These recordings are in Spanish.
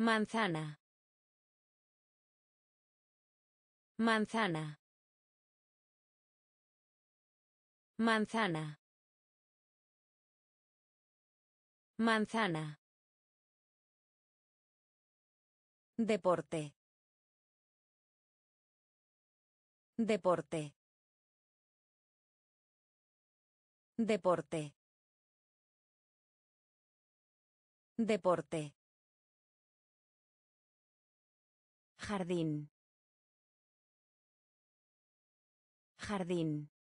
Manzana. Manzana. Manzana. Manzana. Deporte. Deporte. Deporte. Deporte. Jardín. Jardín.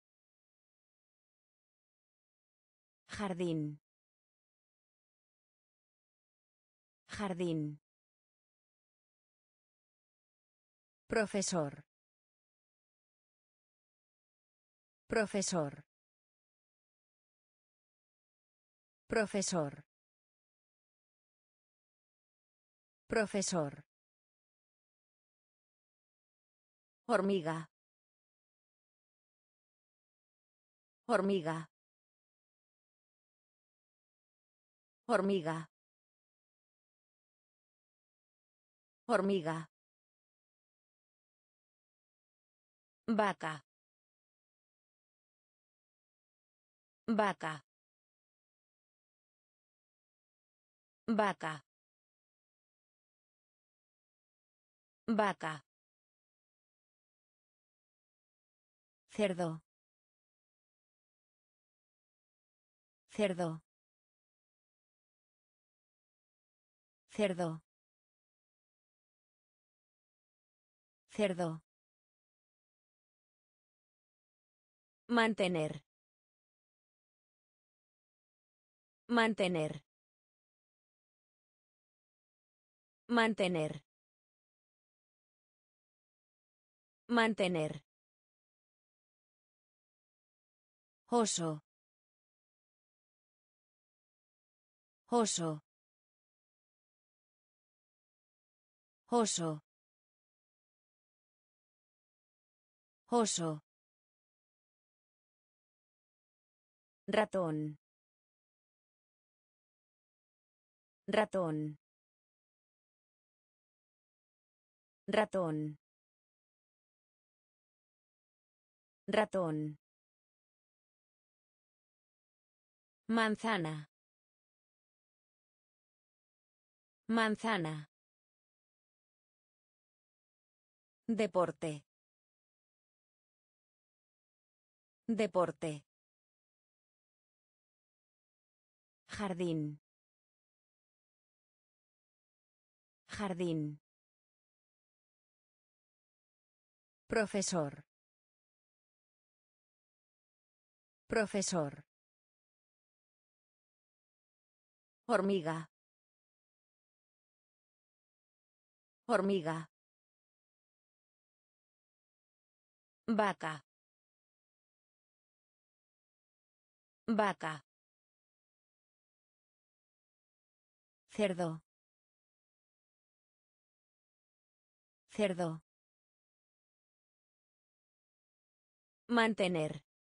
Jardín. Jardín. Profesor. Profesor. Profesor. Profesor. Hormiga. Hormiga. Hormiga. Hormiga. Vaca. Vaca. Vaca. Vaca. Cerdo. Cerdo. Cerdo. Cerdo. Mantener. Mantener. Mantener. Mantener. Oso. Oso. Oso. Oso. Ratón. Ratón. Ratón. Ratón. Manzana. Manzana. Deporte. Deporte. Jardín. Jardín. Profesor. Profesor. Hormiga. Hormiga. Vaca. Vaca. Cerdo. Cerdo. Mantener.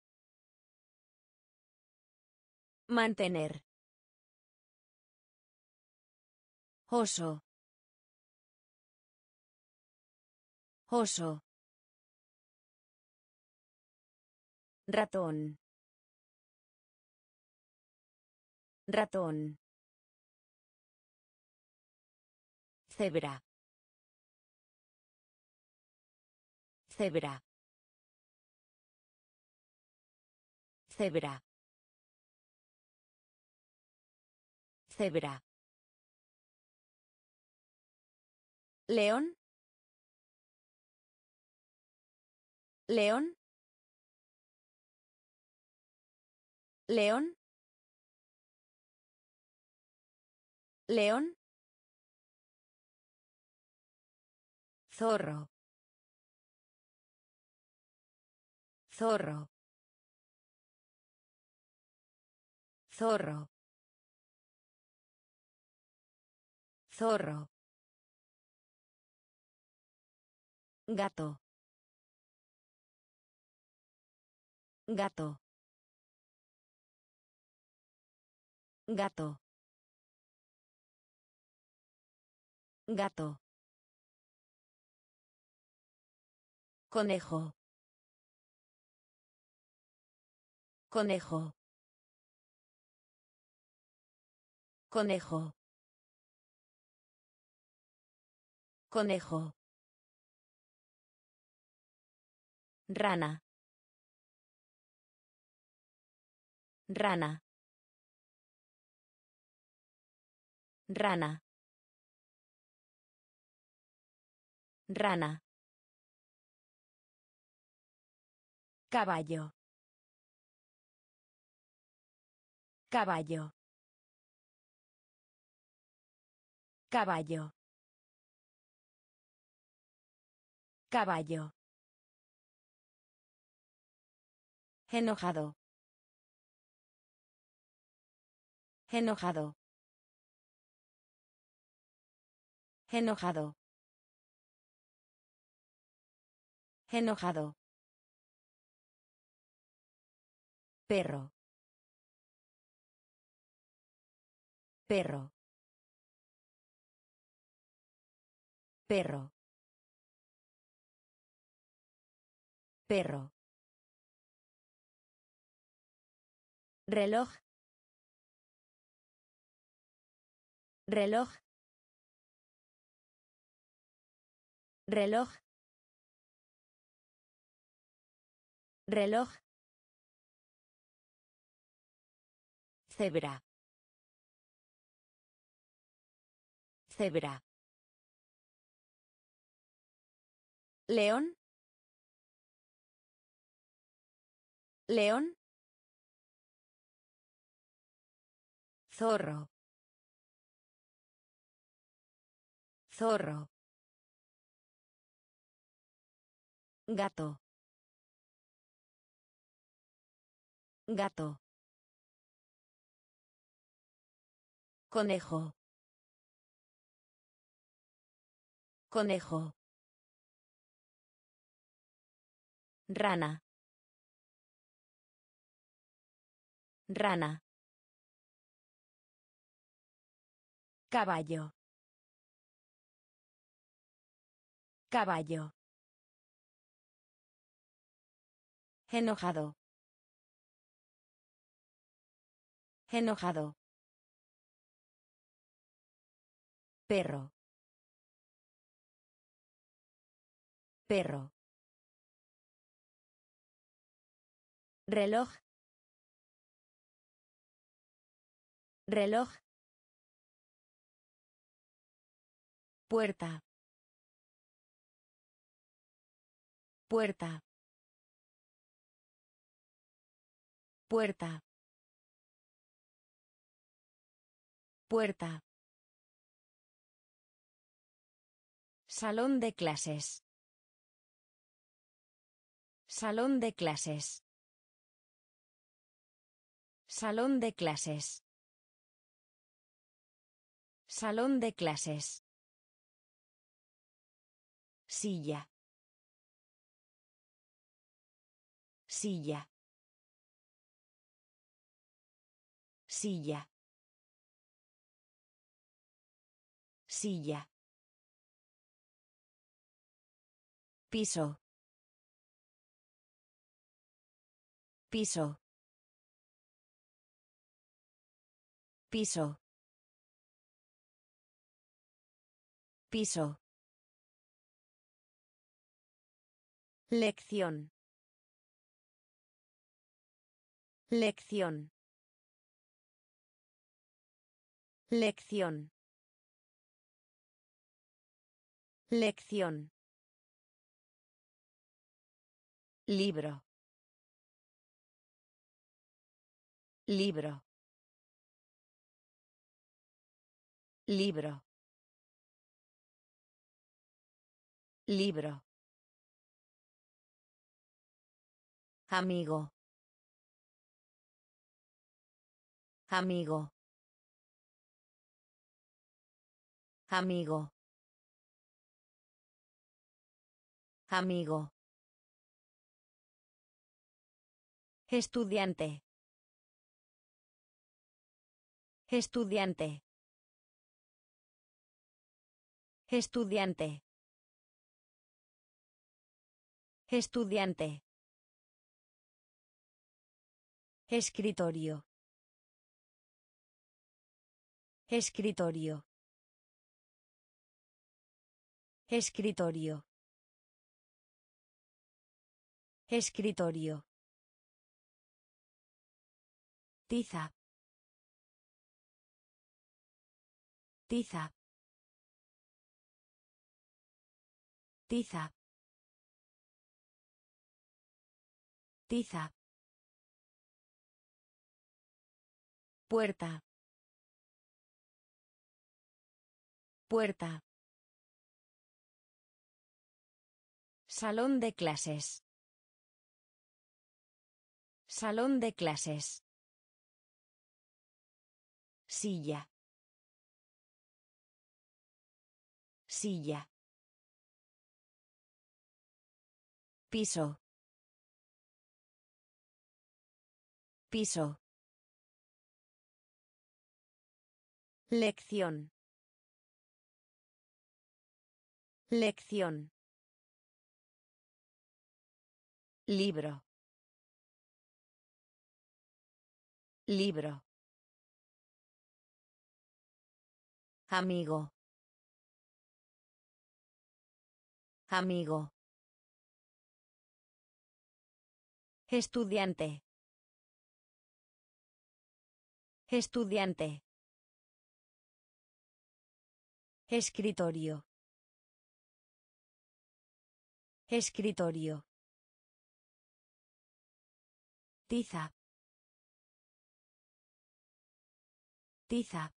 Mantener. Oso. Oso. Ratón. Ratón. Cebra. Cebra. Cebra. Cebra. León. León. León. León. Zorro. Zorro. Zorro. Zorro. Gato. Gato. Gato. Gato. Conejo. Conejo. Conejo. Conejo. Rana. Rana. Rana. Rana. Caballo. Caballo. Caballo. Caballo. Enojado. Enojado. Enojado. Enojado. Perro. Perro. Perro. Perro. Reloj. Reloj. Reloj. Reloj. Cebra. Cebra. León. León. Zorro. Zorro. Gato. Gato. Conejo. Conejo. Rana. Rana. Caballo. Caballo. Enojado. Enojado. Perro. Perro. Reloj. Reloj. Puerta. Puerta. Puerta. Puerta. Salón de clases. Salón de clases. Salón de clases. Salón de clases. Silla. Silla. Silla. Silla. Piso. Piso. Piso. Piso. Lección. Lección. Lección. Lección. Libro. Libro. Libro. Libro. Amigo. Amigo. Amigo. Amigo. Estudiante. Estudiante. Estudiante. Estudiante. Escritorio. Escritorio. Escritorio. Escritorio. Tiza. Tiza. Tiza. Tiza. Puerta. Puerta. Salón de clases. Salón de clases. Silla. Silla. Piso. Piso. Lección. Lección. Libro. Libro. Amigo. Amigo. Estudiante. Estudiante. Escritorio. Escritorio. Tiza. Tiza.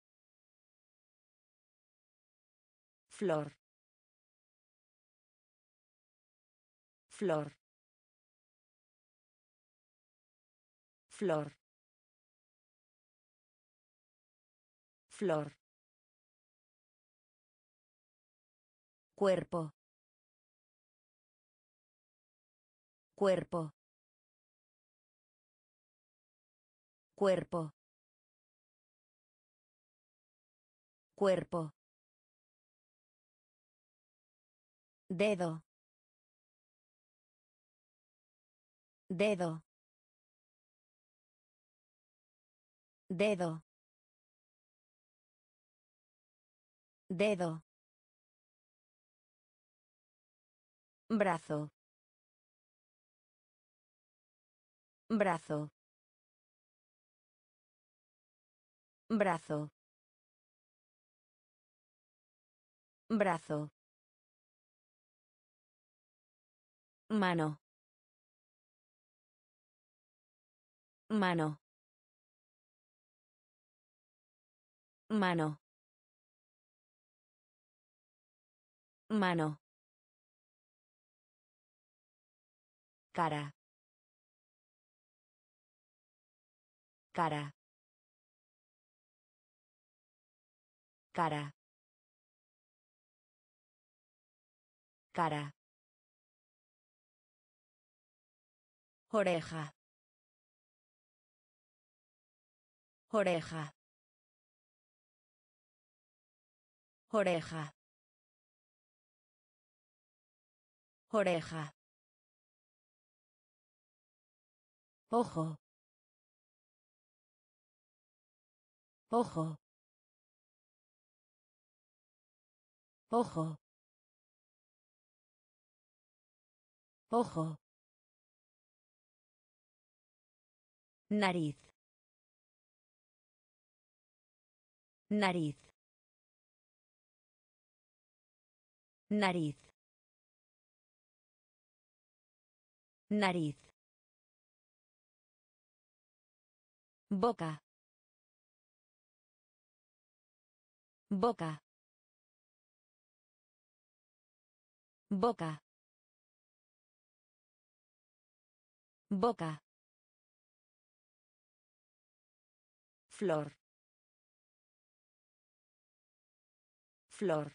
Flor. Flor. Flor. Flor. Cuerpo. Cuerpo. Cuerpo. Cuerpo. Dedo. Dedo. Dedo. Dedo. Brazo. Brazo. Brazo. Brazo. Mano. Mano. Mano. Mano. Cara. Cara. Cara. Cara. Oreja. Oreja. Oreja. Oreja. Ojo. Ojo. Ojo. Ojo. Nariz. Nariz. Nariz. Nariz. Boca. Boca. Boca. Boca. Flor. Flor.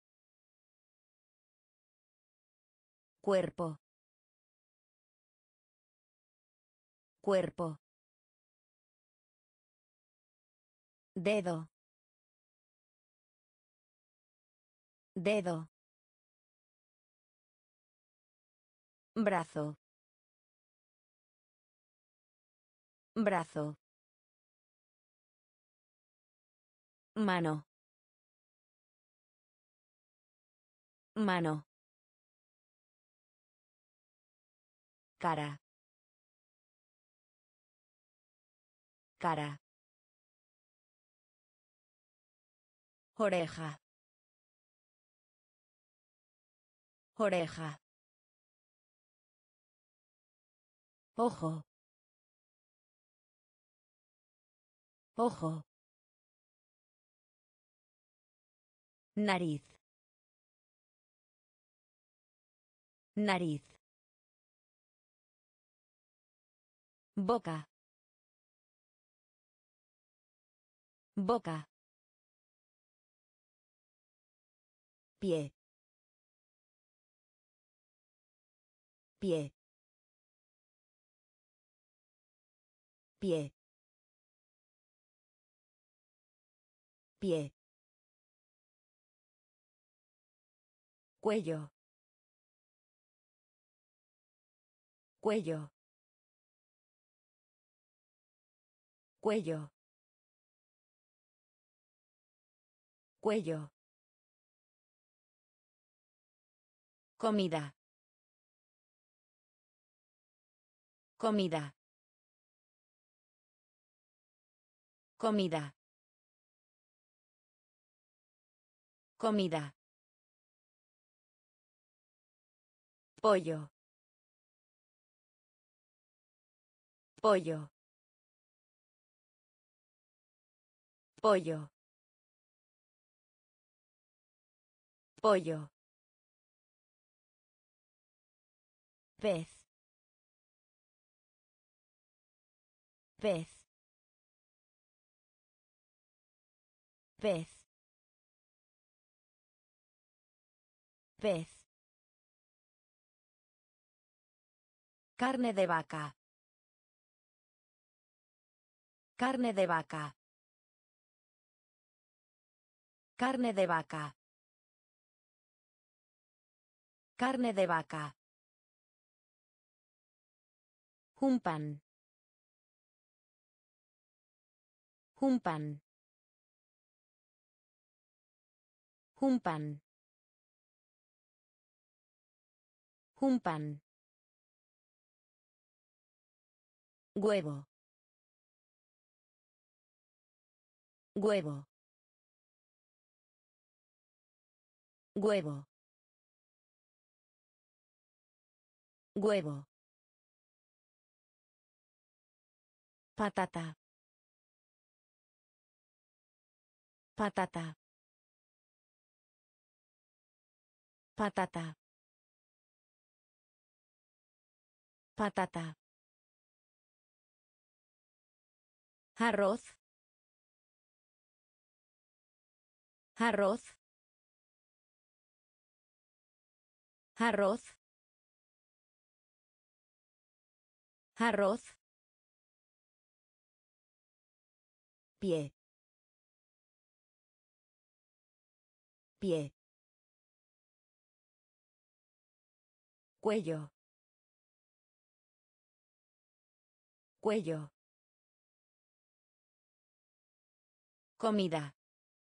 Cuerpo. Cuerpo. Dedo. Dedo. Brazo. Brazo. Mano. Mano. Cara. Cara. Oreja. Oreja. Ojo. Ojo. Nariz. Nariz. Boca. Boca. Pie. Pie. Pie. Pie. Cuello. Cuello. Cuello. Cuello. Comida. Comida. Comida. Comida. Pollo. Pollo. Pollo. Pollo. Pez. Pez. Pez. Pez. Carne de vaca. Carne de vaca. Carne de vaca. Carne de vaca. Un pan. Un pan. Un pan. Un pan. Huevo. Huevo. Huevo. Huevo. Patata. Patata. Patata. Patata. Arroz. Arroz. Arroz. Arroz. Pie. Pie. Cuello. Cuello. Comida.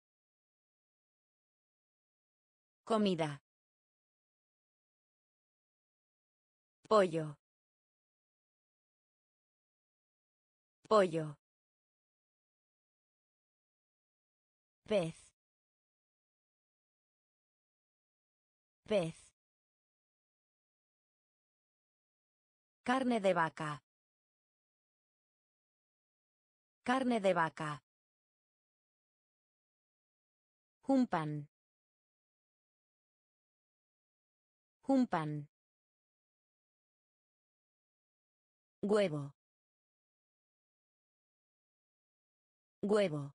Comida. Pollo. Pollo. Pez. Pez. Carne de vaca. Carne de vaca. Un pan. Un pan. Huevo. Huevo.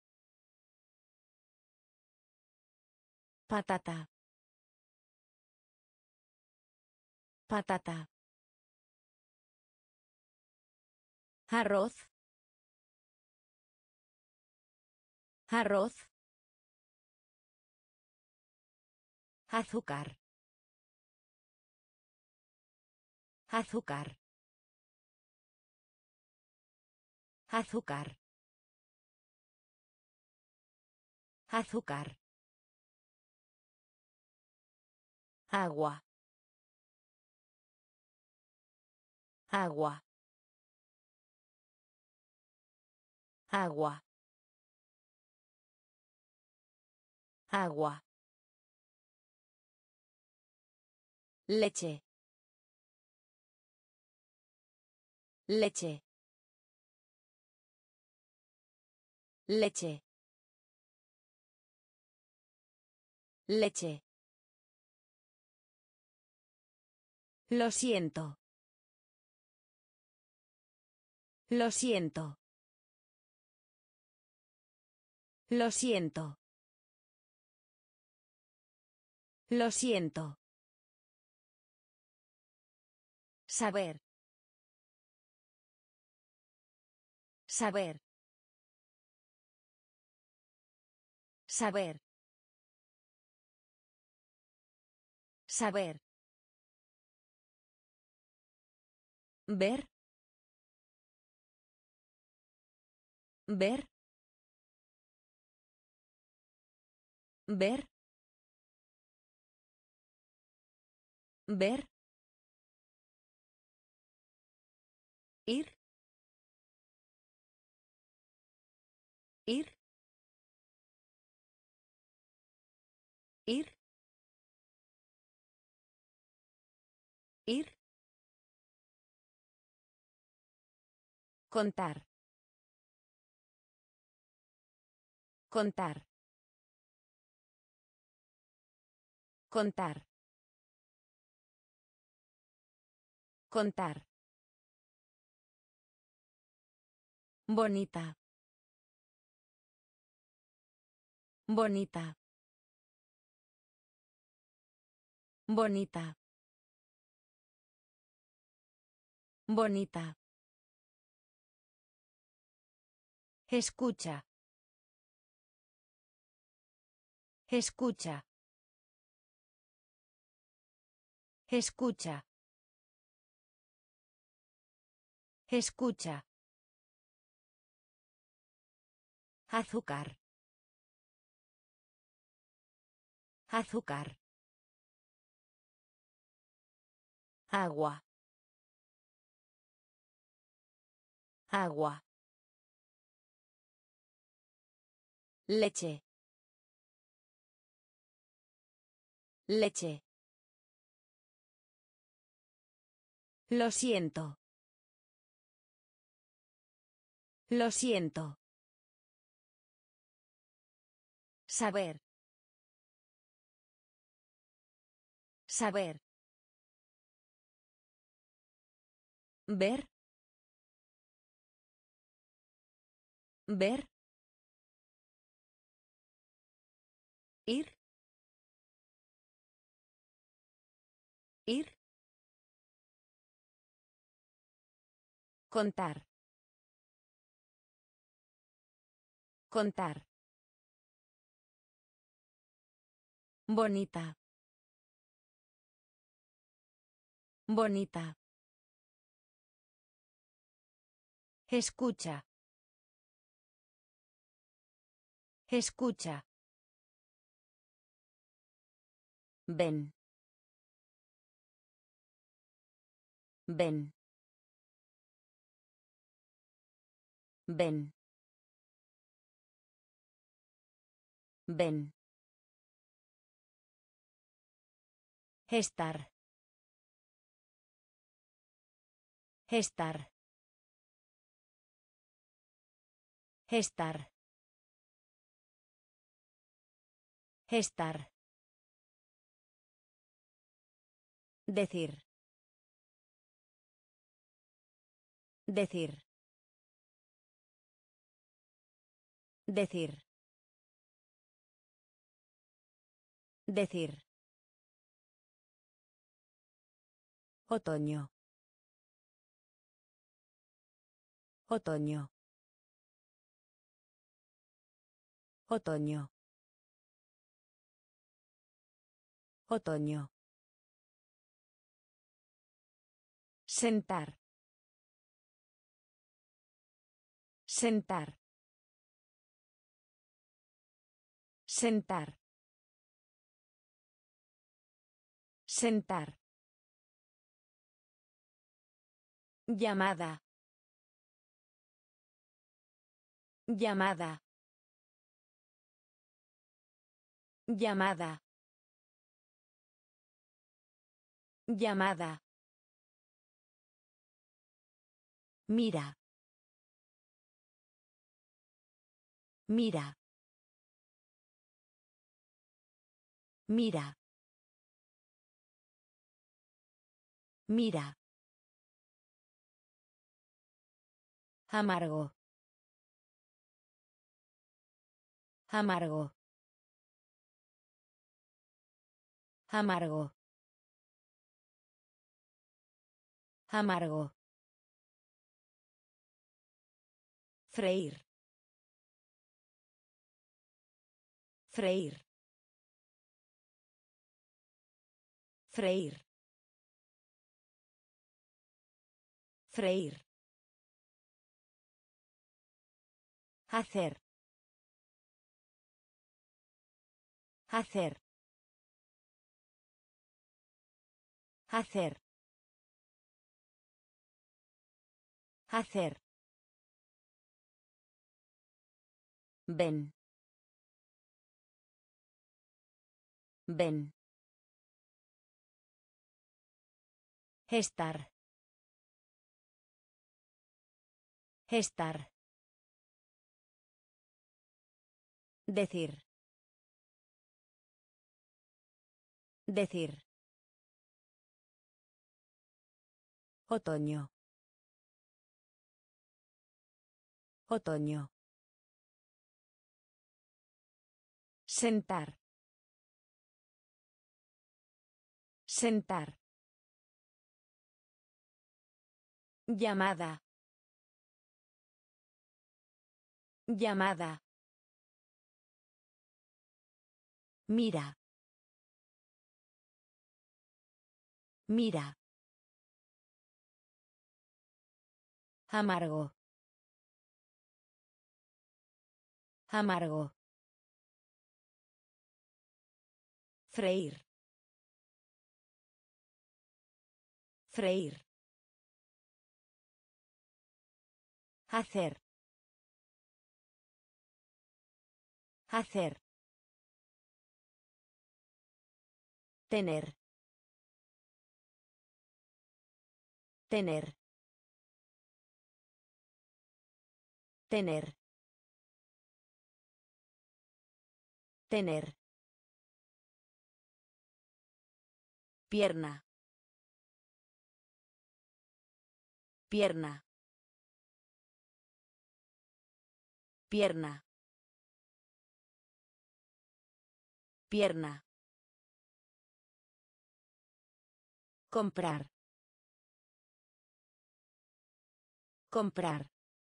Patata. Patata. Arroz. Arroz. Azúcar. Azúcar. Azúcar. Azúcar. Agua. Agua. Agua. Agua. Leche. Leche. Leche. Leche. Lo siento. Lo siento. Lo siento. Lo siento. Saber. Saber. Saber. Saber. Ver. Ver. Ver. Ver. Ir. Ir. Ir. Ir. Contar. Contar. Contar. Contar. Bonita. Bonita. Bonita. Bonita. Escucha. Escucha. Escucha. Escucha. Azúcar. Azúcar. Agua. Agua. Leche. Leche. Lo siento. Lo siento. Saber. Saber. Ver. Ver. Ir. Ir. Contar. Contar. Bonita. Bonita. Escucha. Escucha. Ven. Ven. Ven. Ven. Estar. Estar. Estar. Estar. Decir. Decir. Decir. Decir. Otoño. Otoño. Otoño. Otoño. Sentar. Sentar. Sentar. Sentar. Llamada. Llamada. Llamada. Llamada. Mira. Mira. Mira. Mira. Amargo. Amargo. Amargo. Amargo. Freír. Freír. Freír. Freír. Hacer. Hacer. Hacer. Hacer. Ven. Ven. Estar. Estar. Decir. Decir. Otoño. Otoño. Sentar. Sentar. Llamada. Llamada. Mira. Mira. Amargo. Amargo. Freír. Freír. Hacer. Hacer. Tener. Tener. Tener. Tener. Pierna. Pierna. Pierna. Pierna. Comprar. Comprar.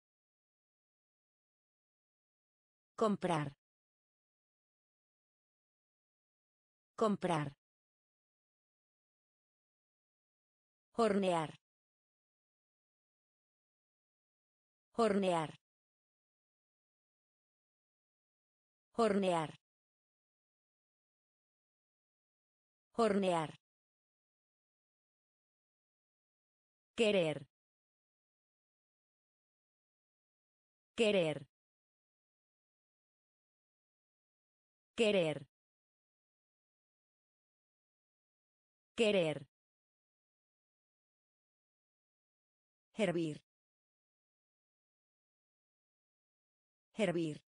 Comprar. Comprar. Hornear. Hornear. Hornear. Hornear. Querer. Querer. Querer. Querer. Hervir. Hervir.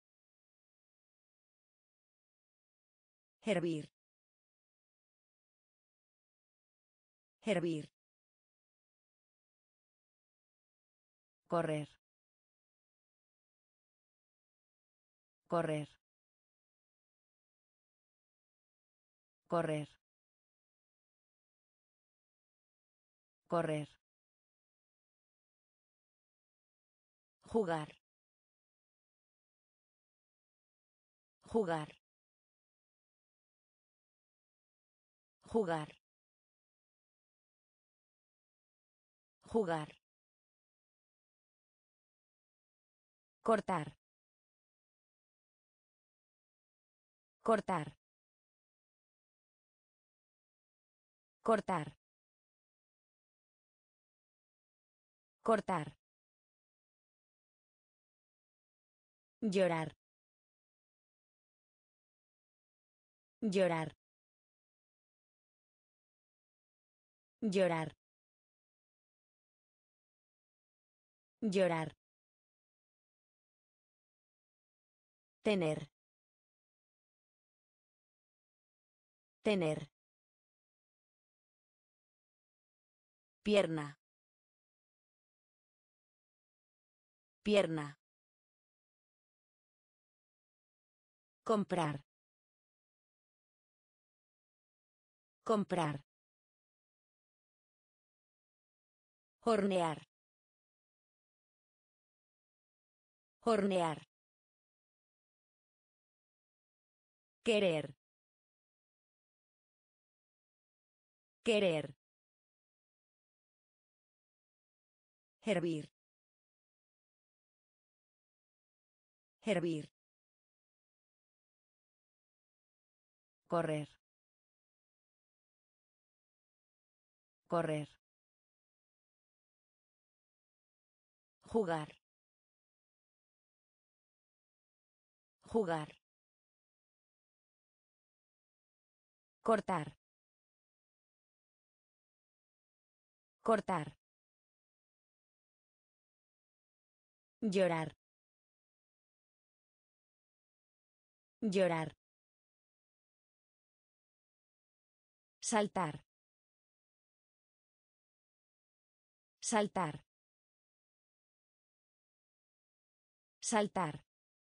Hervir. Hervir. Correr. Correr. Correr. Correr. Jugar. Jugar. Jugar. Jugar. Cortar. Cortar. Cortar. Cortar. Llorar. Llorar. Llorar. Llorar. Tener. Tener. Pierna. Pierna. Comprar. Comprar. Hornear. Hornear. Querer. Querer. Hervir. Hervir. Correr. Correr. Jugar. Jugar. Cortar. Cortar. Llorar. Llorar. Saltar. Saltar. Saltar.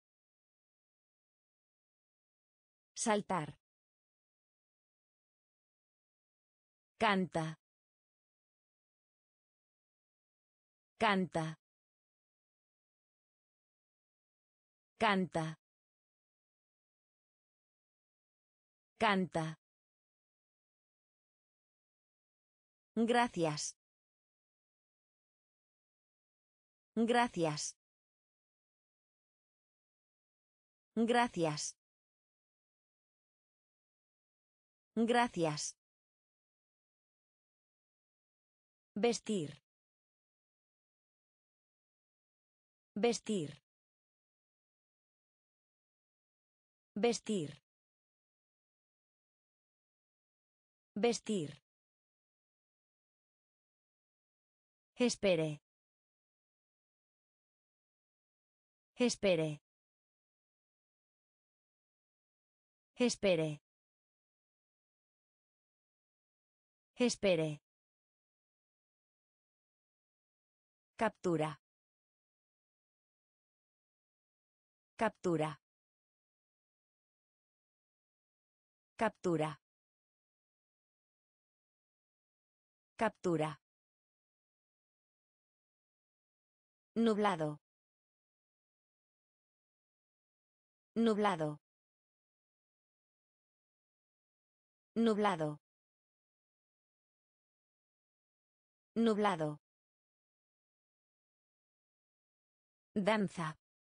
Saltar. Canta. Canta. Canta. Canta. Gracias. Gracias. Gracias. Gracias. Vestir. Vestir. Vestir. Vestir. Espere. Espere. Espere. Espere. Captura. Captura. Captura. Captura. Nublado. Nublado. Nublado. Nublado. Danza.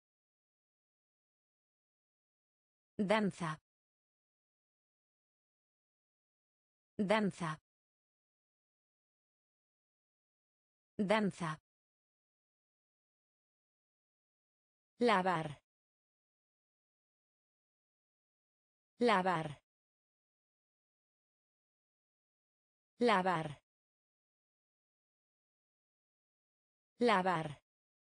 Danza. Danza. Danza. Lavar. Lavar. Lavar. Lavar.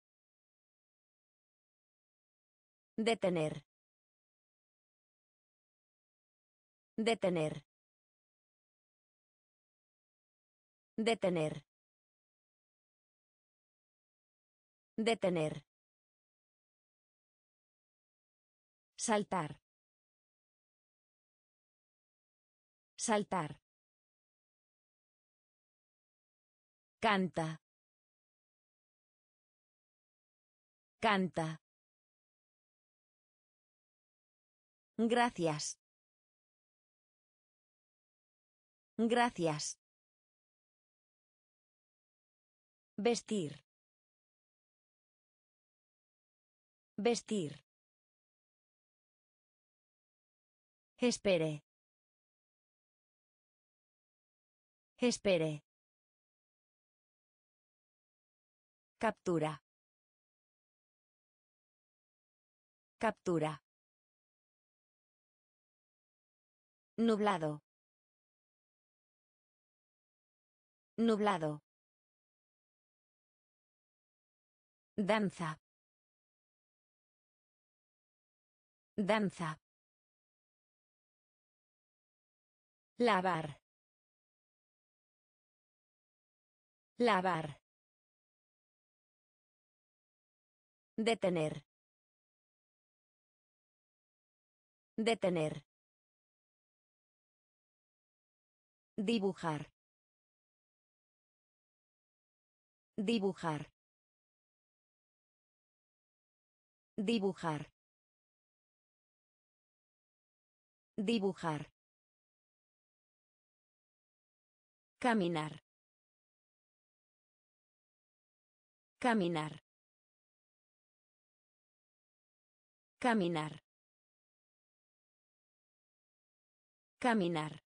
Detener. Detener. Detener. Detener. Saltar. Saltar. Canta. Canta. Gracias. Gracias. Vestir. Vestir. Espere. Espere. Captura. Captura. Nublado. Nublado. Danza. Danza. Lavar. Lavar. Detener. Detener. Dibujar. Dibujar. Dibujar. Dibujar. Caminar. Caminar. Caminar. Caminar.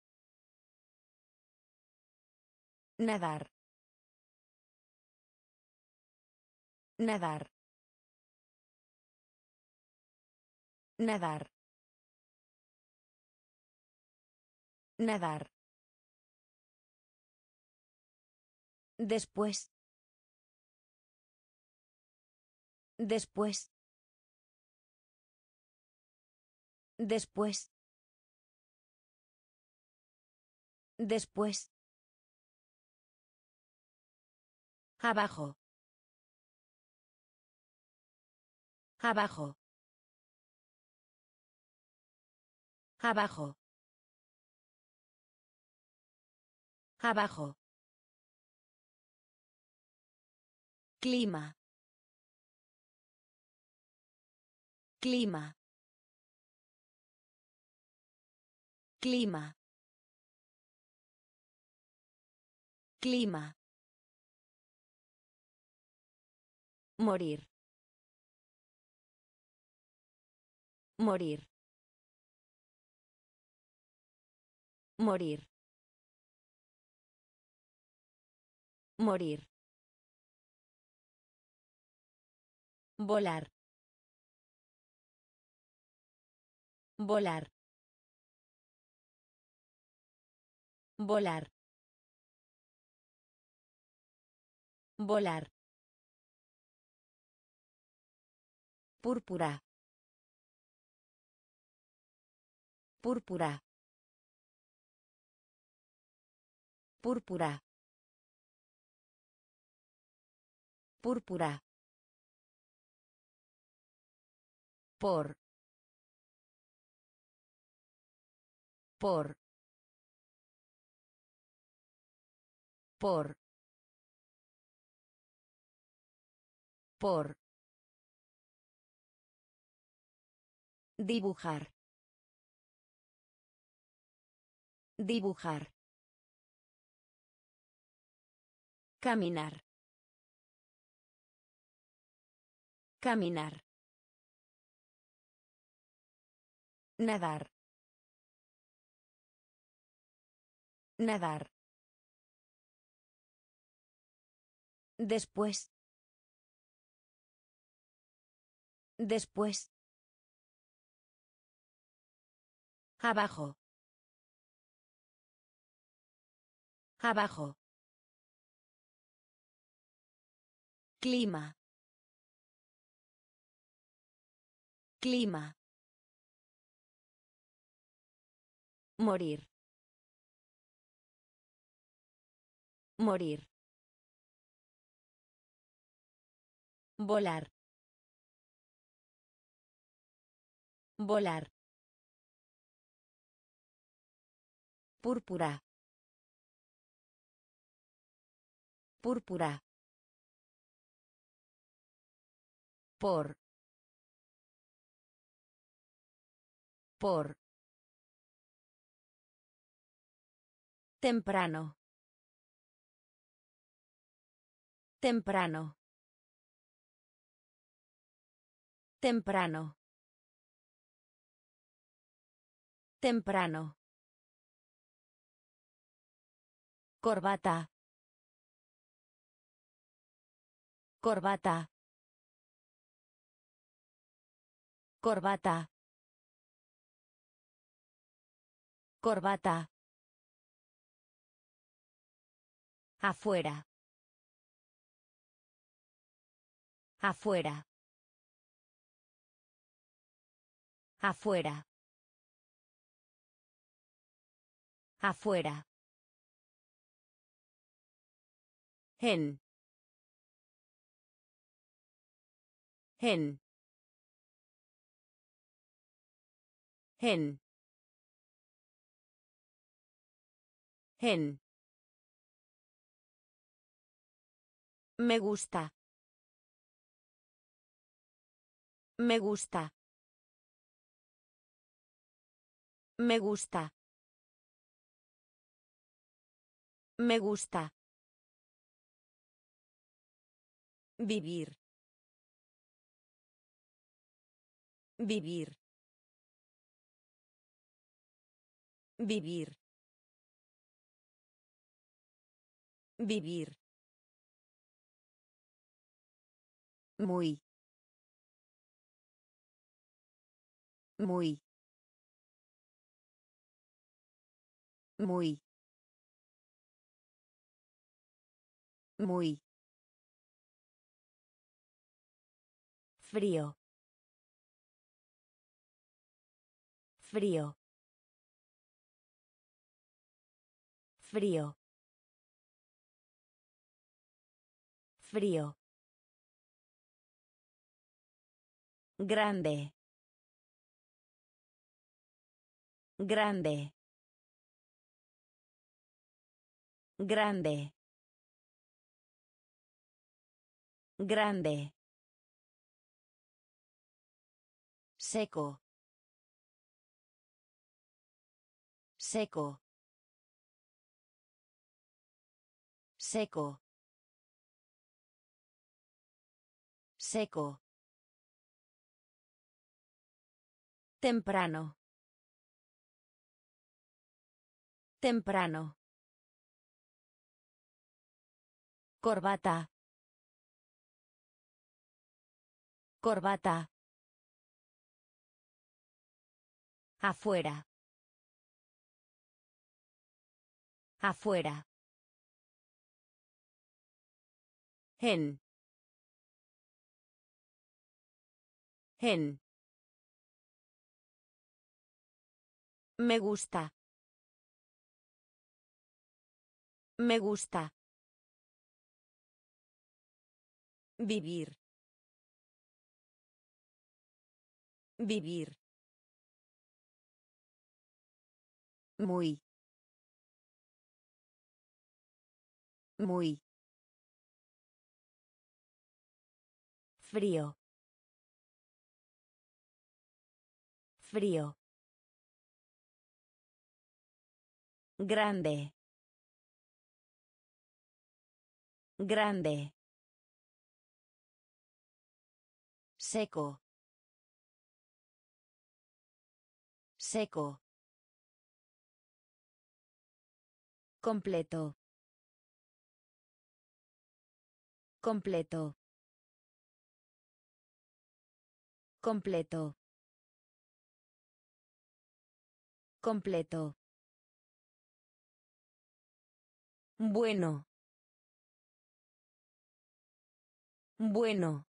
Nadar. Nadar. Nadar. Nadar. Después. Después. Después. Después. Abajo. Abajo. Abajo. Abajo. Clima. Clima. Clima. Clima. Morir. Morir. Morir. Morir. Volar. Volar. Volar. Volar. Púrpura. Púrpura. Púrpura. Púrpura. Por. Por. Por. Por. Dibujar. Dibujar. Caminar. Caminar. Nadar. Nadar. Después. Después. Abajo. Abajo. Clima. Clima. Morir. Morir. Volar. Volar. Púrpura. Púrpura. Por. Por. Temprano. Temprano. Temprano. Temprano. Corbata. Corbata. Corbata. Corbata. Afuera. Afuera. Afuera. Afuera. En. En. En. En. Me gusta. Me gusta. Me gusta. Me gusta. Vivir. Vivir. Vivir. Vivir. Muy. Muy. Muy. Muy. Frío. Frío. Frío. Frío. Grande. Grande. Grande. Grande. Seco. Seco. Seco. Seco. Temprano. Temprano. Corbata. Corbata. Afuera. Afuera. En. En. Me gusta. Me gusta. Vivir. Vivir. Muy. Muy. Frío. Frío. Grande. Grande. Seco. Seco. Completo. Completo. Completo. Completo. Bueno. Bueno.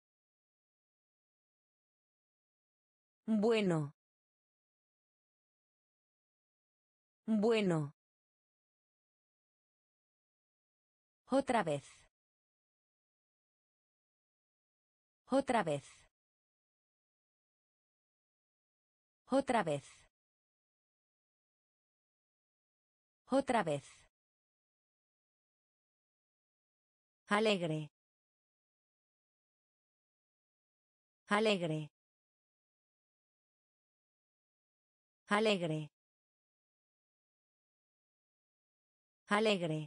Bueno. Bueno. Otra vez. Otra vez. Otra vez. Otra vez. Alegre. Alegre. Alegre. Alegre.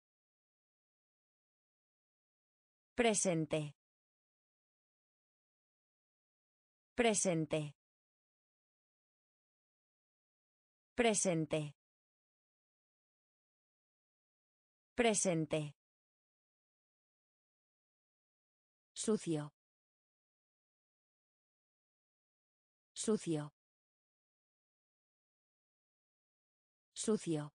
Presente. Presente. Presente. Presente. Sucio. Sucio. Sucio.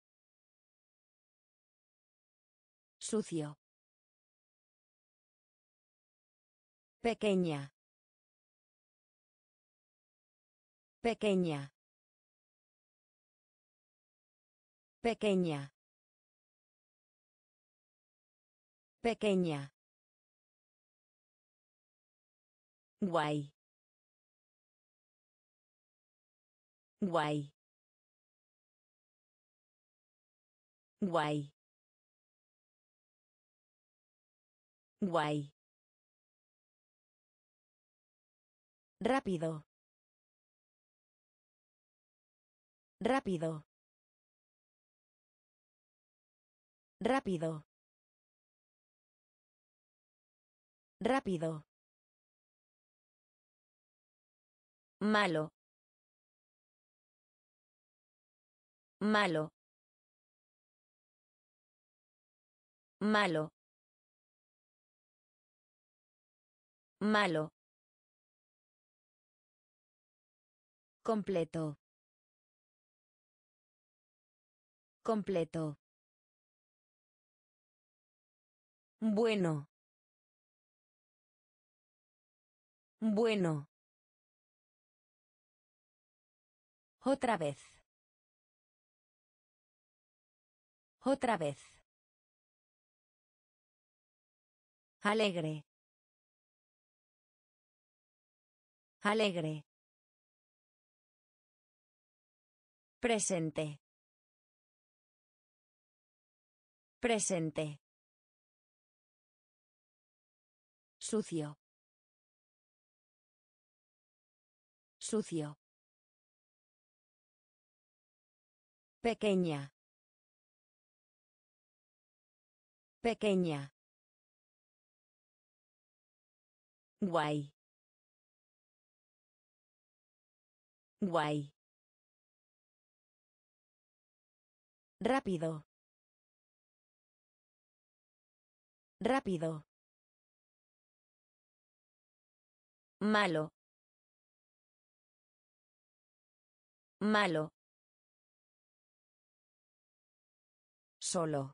Sucio. Pequeña. Pequeña. Pequeña. Pequeña. Guay. Guay. Guay. Guay. Rápido. Rápido. Rápido. Rápido. Malo. Malo. Malo. Malo. Completo. Completo. Bueno. Bueno. Otra vez. Otra vez. Alegre. Alegre. Presente. Presente. Sucio. Sucio. Pequeña. Pequeña. Guay. Guay. Rápido. Rápido. Malo. Malo. Solo.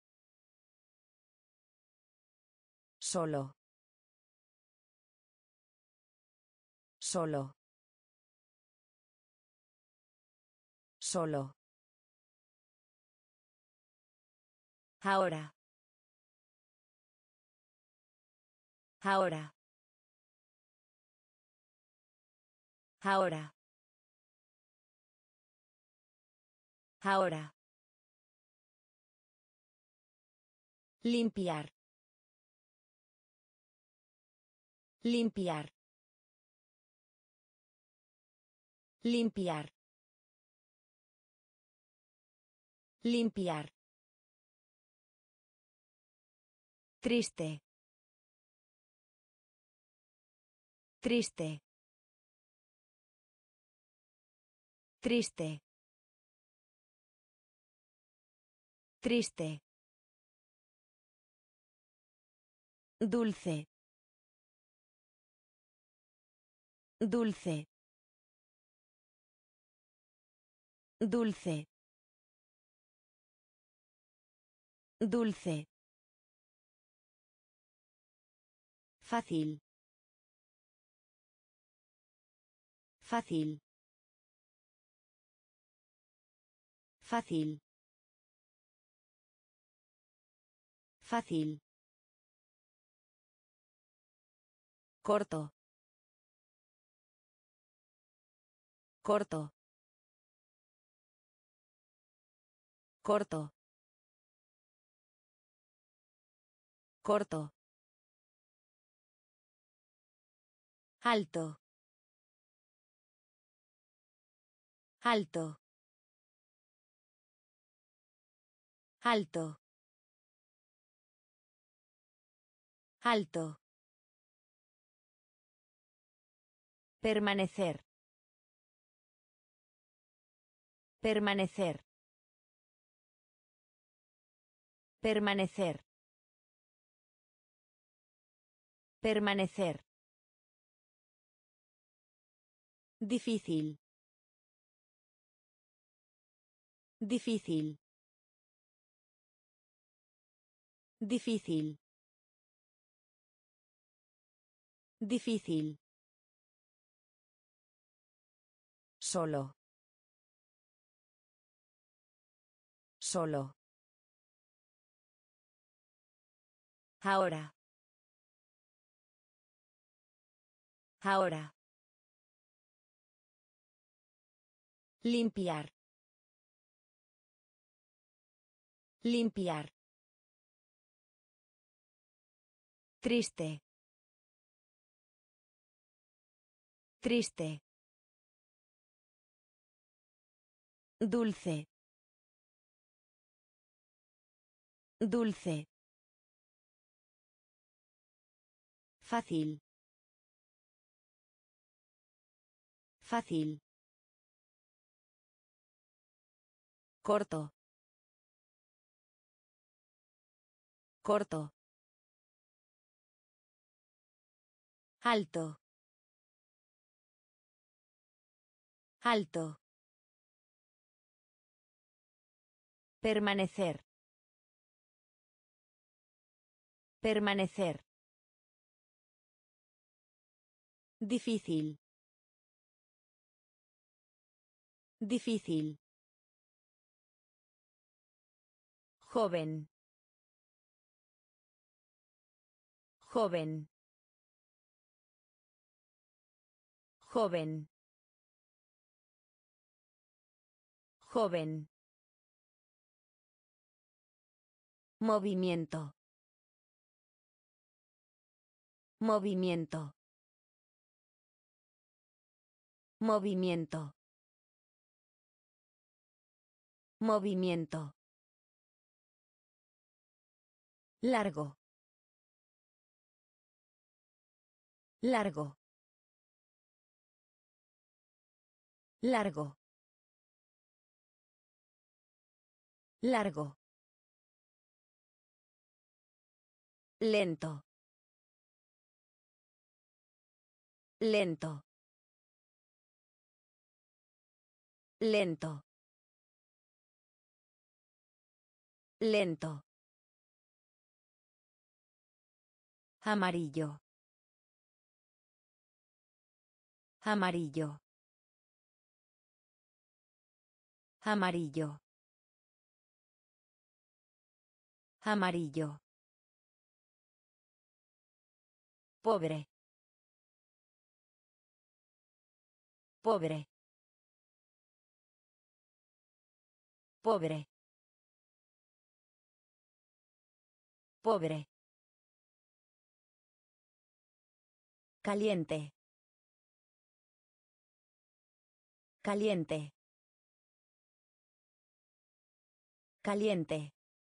Solo. Solo. Solo. Ahora. Ahora. Ahora. Ahora. Limpiar. Limpiar. Limpiar. Limpiar. Triste. Triste. Triste. Triste. Dulce. Dulce. Dulce. Dulce. Fácil. Fácil. Fácil. Fácil. Corto. Corto. Corto. Corto. Alto. Alto. Alto. Alto. Permanecer. Permanecer. Permanecer. Permanecer. Difícil. Difícil. Difícil. Difícil. Solo. Solo. Ahora. Ahora. Limpiar. Limpiar. Triste. Triste. Dulce. Dulce. Fácil. Fácil. Corto. Corto. Alto. Alto. Permanecer. Permanecer. Difícil. Difícil. Joven. Joven. Joven. Joven. Movimiento. Movimiento. Movimiento. Movimiento. Largo. Largo. Largo. Largo. Lento. Lento. Lento. Lento. Amarillo. Amarillo. Amarillo. Amarillo. Pobre. Pobre. Pobre. Pobre. Caliente. Caliente. Caliente.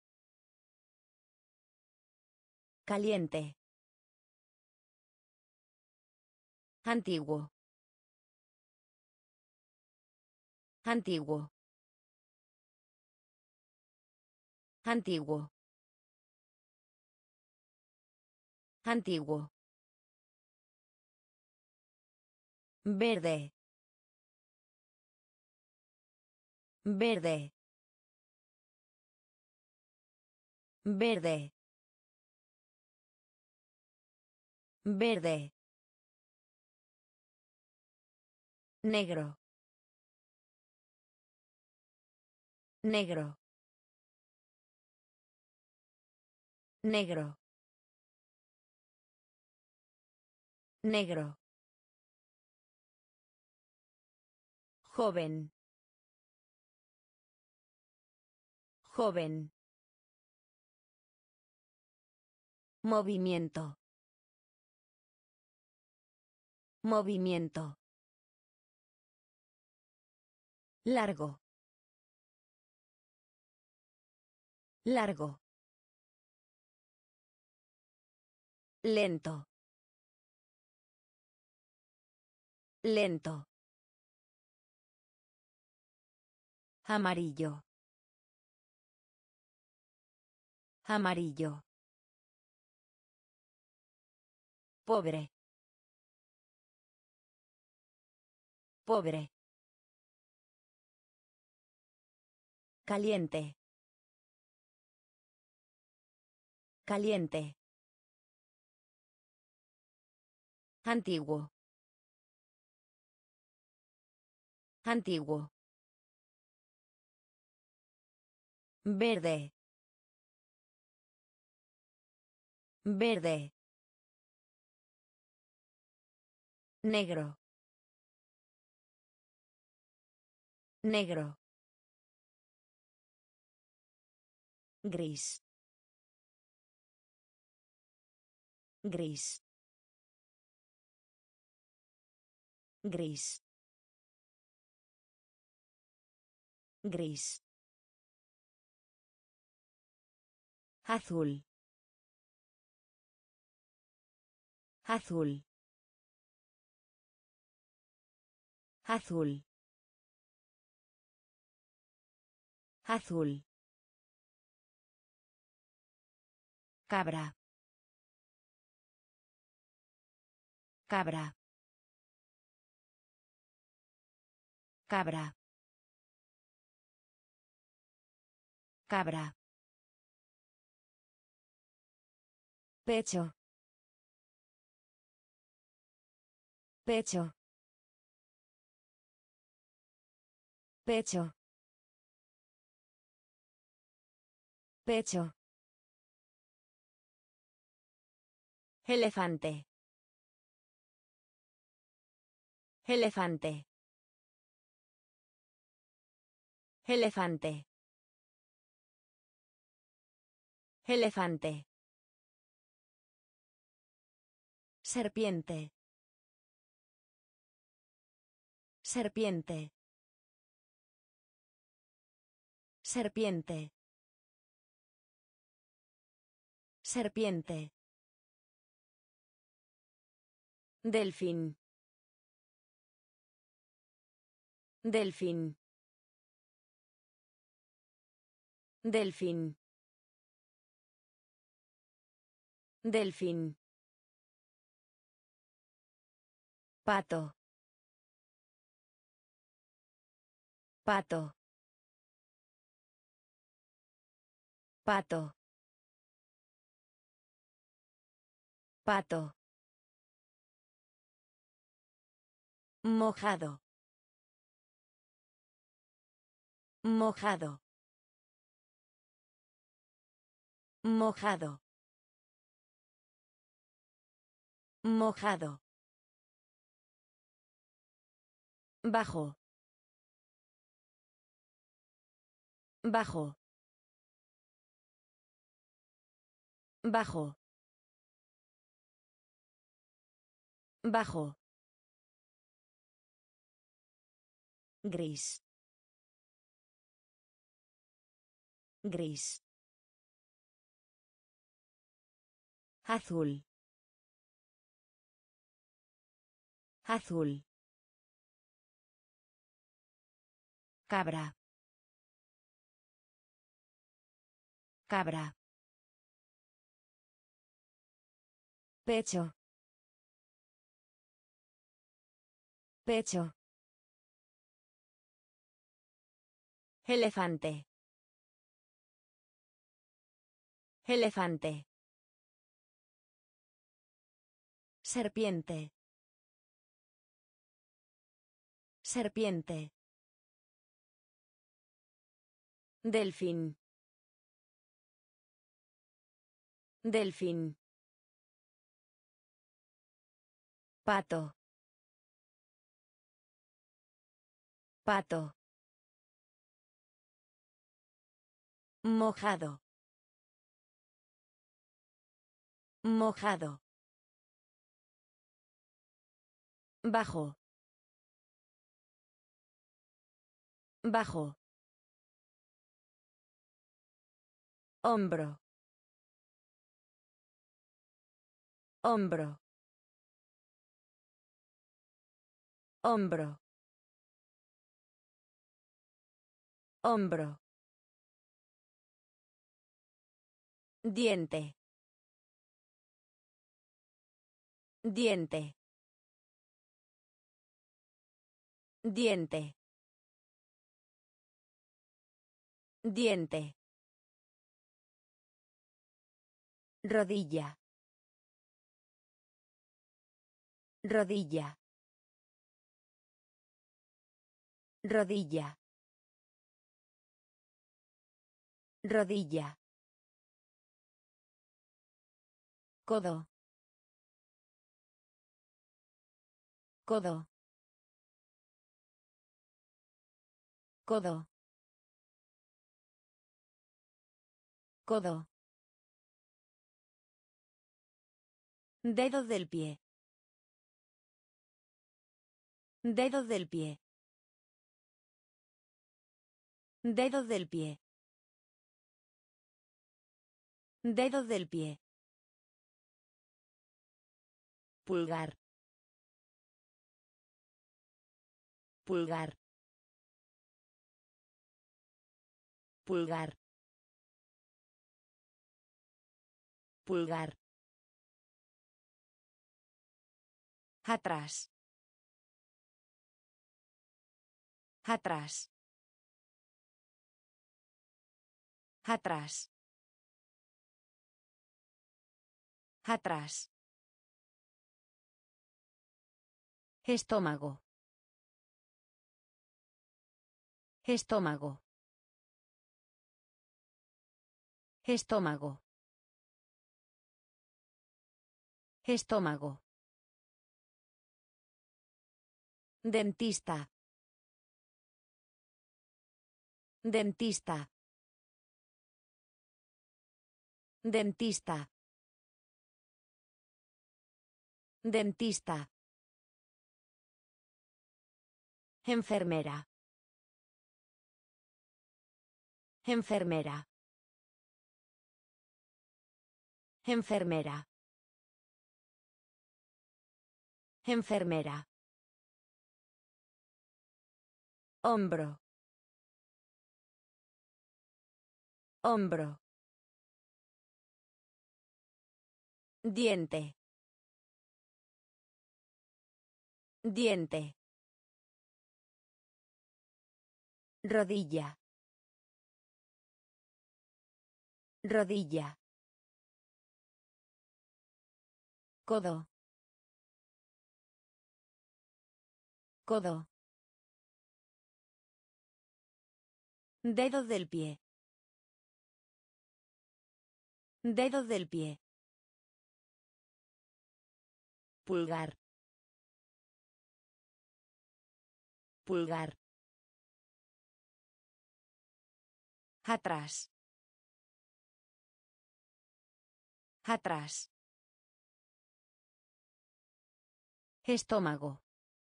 Caliente. Antiguo. Antiguo. Antiguo. Antiguo. Verde. Verde. Verde. Verde. Negro. Negro. Negro. Negro. Joven. Joven. Movimiento. Movimiento. Largo. Largo. Lento. Lento. Amarillo. Amarillo. Pobre. Pobre. Caliente. Caliente. Antiguo. Antiguo. Verde. Verde. Negro. Negro. Gris. Gris. Gris. Gris. Azul. Azul. Azul. Azul. Cabra. Cabra. Cabra. Cabra. Pecho. Pecho. Pecho. Pecho. Elefante. Elefante. Elefante. Elefante. Serpiente. Serpiente. Serpiente. Serpiente. Delfín. Delfín. Delfín. Delfín. Pato. Pato. Pato. Pato. Mojado. Mojado. Mojado. Mojado. Bajo. Bajo. Bajo. Bajo. Gris. Gris. Azul. Azul. Cabra. Cabra. Pecho. Pecho. Elefante. Elefante. Serpiente. Serpiente. Delfín. Delfín. Pato. Pato. Mojado. Mojado. Bajo. Bajo. Hombro. Hombro. Hombro. Hombro. Diente. Diente. Diente. Diente. Rodilla. Rodilla. Rodilla. Rodilla. Codo. Codo. Codo. Codo. Dedo del pie. Dedo del pie. Dedo del pie. Dedo del pie. Pulgar. Pulgar. Pulgar. Pulgar. Atrás. Atrás. Atrás. Atrás. Estómago. Estómago. Estómago. Estómago. Dentista. Dentista. Dentista. Dentista. Enfermera. Enfermera. Enfermera. Enfermera. Hombro. Hombro. Diente. Diente. Rodilla. Rodilla. Codo. Codo. Dedo del pie. Dedo del pie. Pulgar. Pulgar. Atrás. Atrás. Estómago.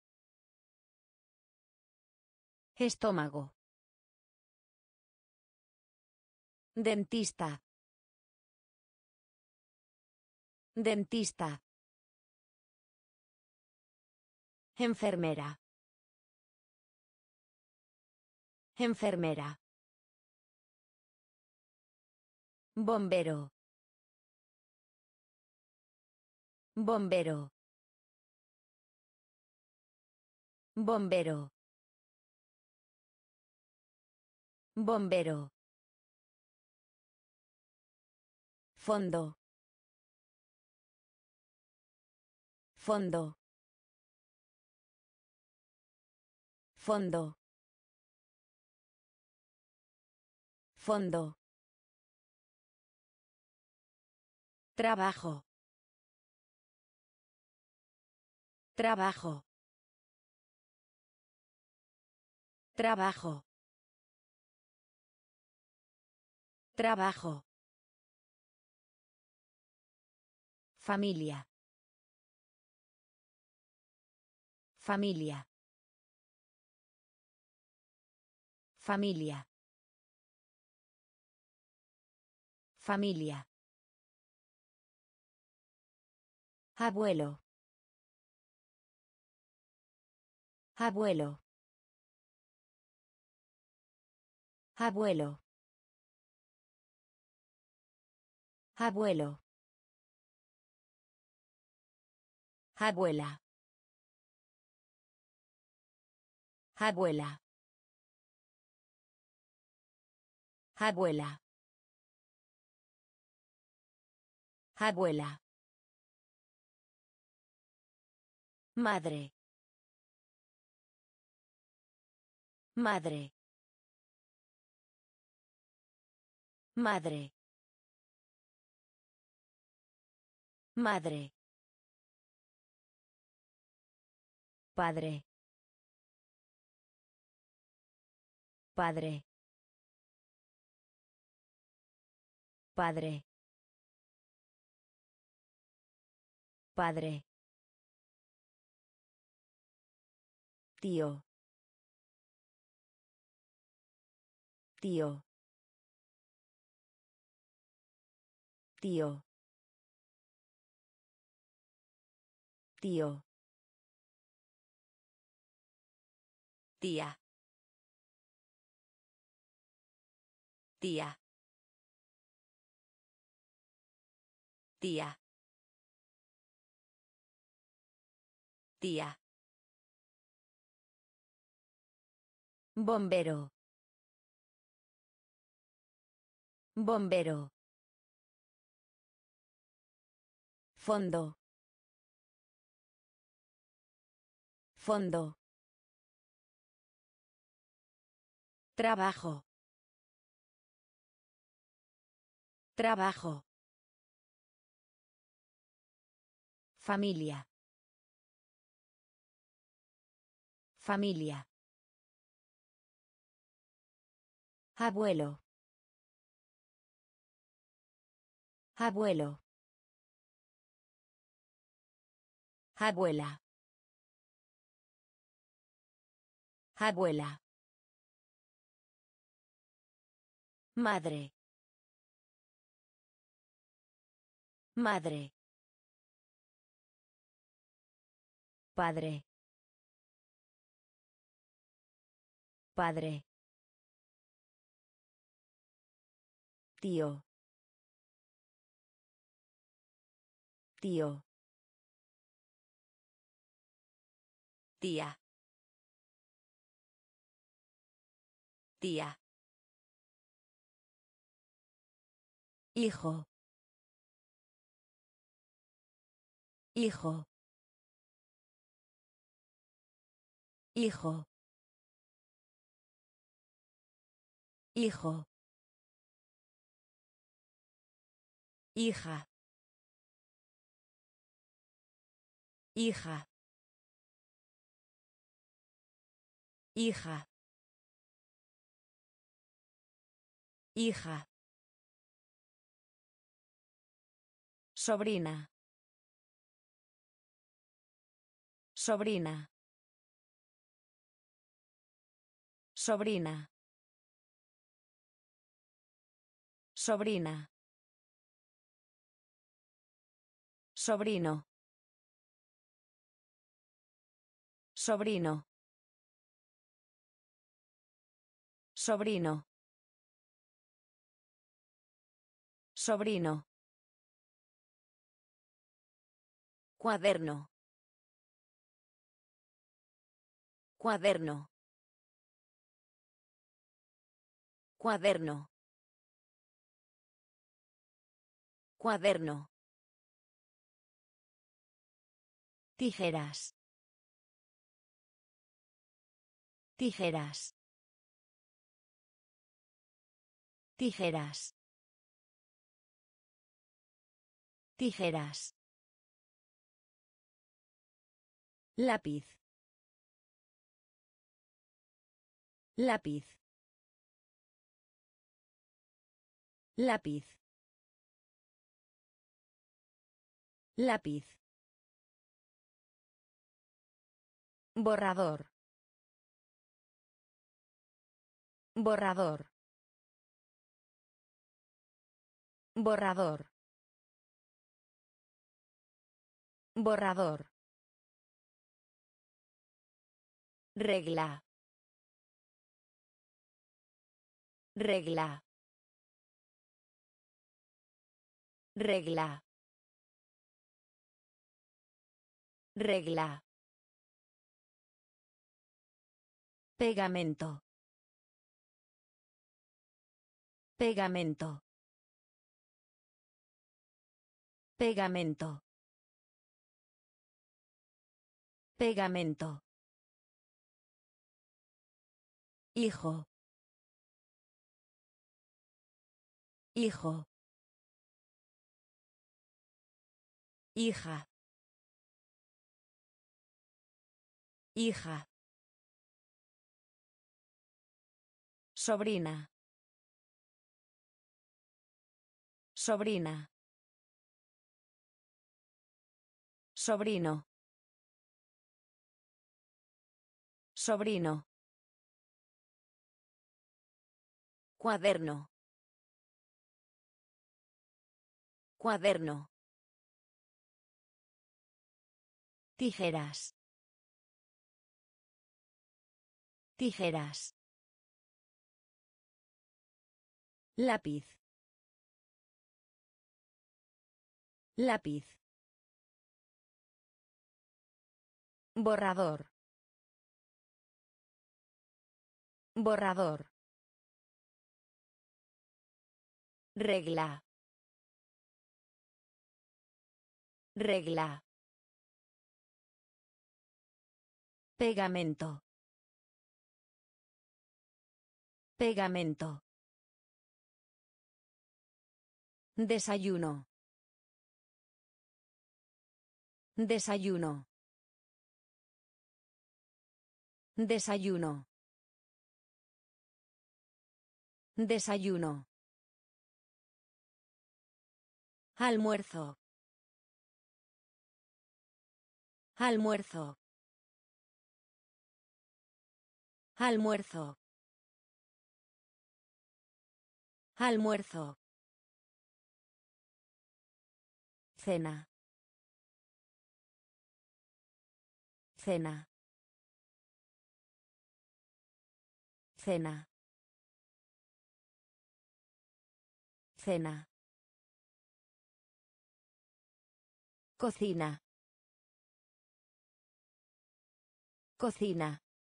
Estómago. Dentista. Dentista. Enfermera. Enfermera. Bombero. Bombero. Bombero. Bombero. Fondo. Fondo. Fondo. Fondo. Trabajo. Trabajo. Trabajo. Trabajo. Familia. Familia. Familia. Familia. Abuelo. Abuelo. Abuelo. Abuelo. Abuela. Abuela. Abuela. Abuela. Madre. Madre. Madre. Madre. Padre. Padre. Padre. Padre. Tío. Tío. Tío. Tío. Tía. Tía. Tía. Tía. Bombero. Bombero. Fondo. Fondo. Trabajo. Trabajo. Familia. Familia. Abuelo. Abuelo. Abuela. Abuela. Madre. Madre. Padre. Padre. Tío. Tío. Tía. Tía. Hijo. Hijo. Hijo. Hijo. Hija. Hija. Hija. Hija. Sobrina. Sobrina. Sobrina. Sobrina. Sobrino. Sobrino. Sobrino. Sobrino. Cuaderno. Cuaderno. Cuaderno. Cuaderno. Tijeras. Tijeras. Tijeras. Tijeras. Lápiz. Lápiz. Lápiz. Lápiz. Borrador. Borrador. Borrador. Borrador. Regla. Regla. Regla. Regla. Pegamento. Pegamento. Pegamento. Pegamento. Hijo. Hijo. Hija. Hija. Sobrina. Sobrina. Sobrino. Sobrino. Cuaderno. Cuaderno. Tijeras. Tijeras. Lápiz. Lápiz. Borrador. Borrador. Regla. Regla. Pegamento. Pegamento. Desayuno. Desayuno. Desayuno. Desayuno. Almuerzo. Almuerzo. Almuerzo. Almuerzo. Cena. Cena. Cena. Cena. Cocina. Cocina.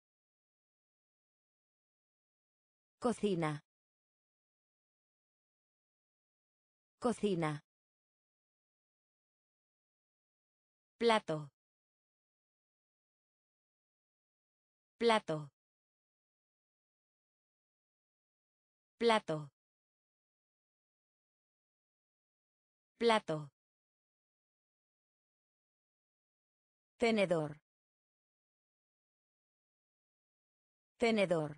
Cocina. Cocina. Plato. Plato. Plato. Plato. Tenedor. Tenedor.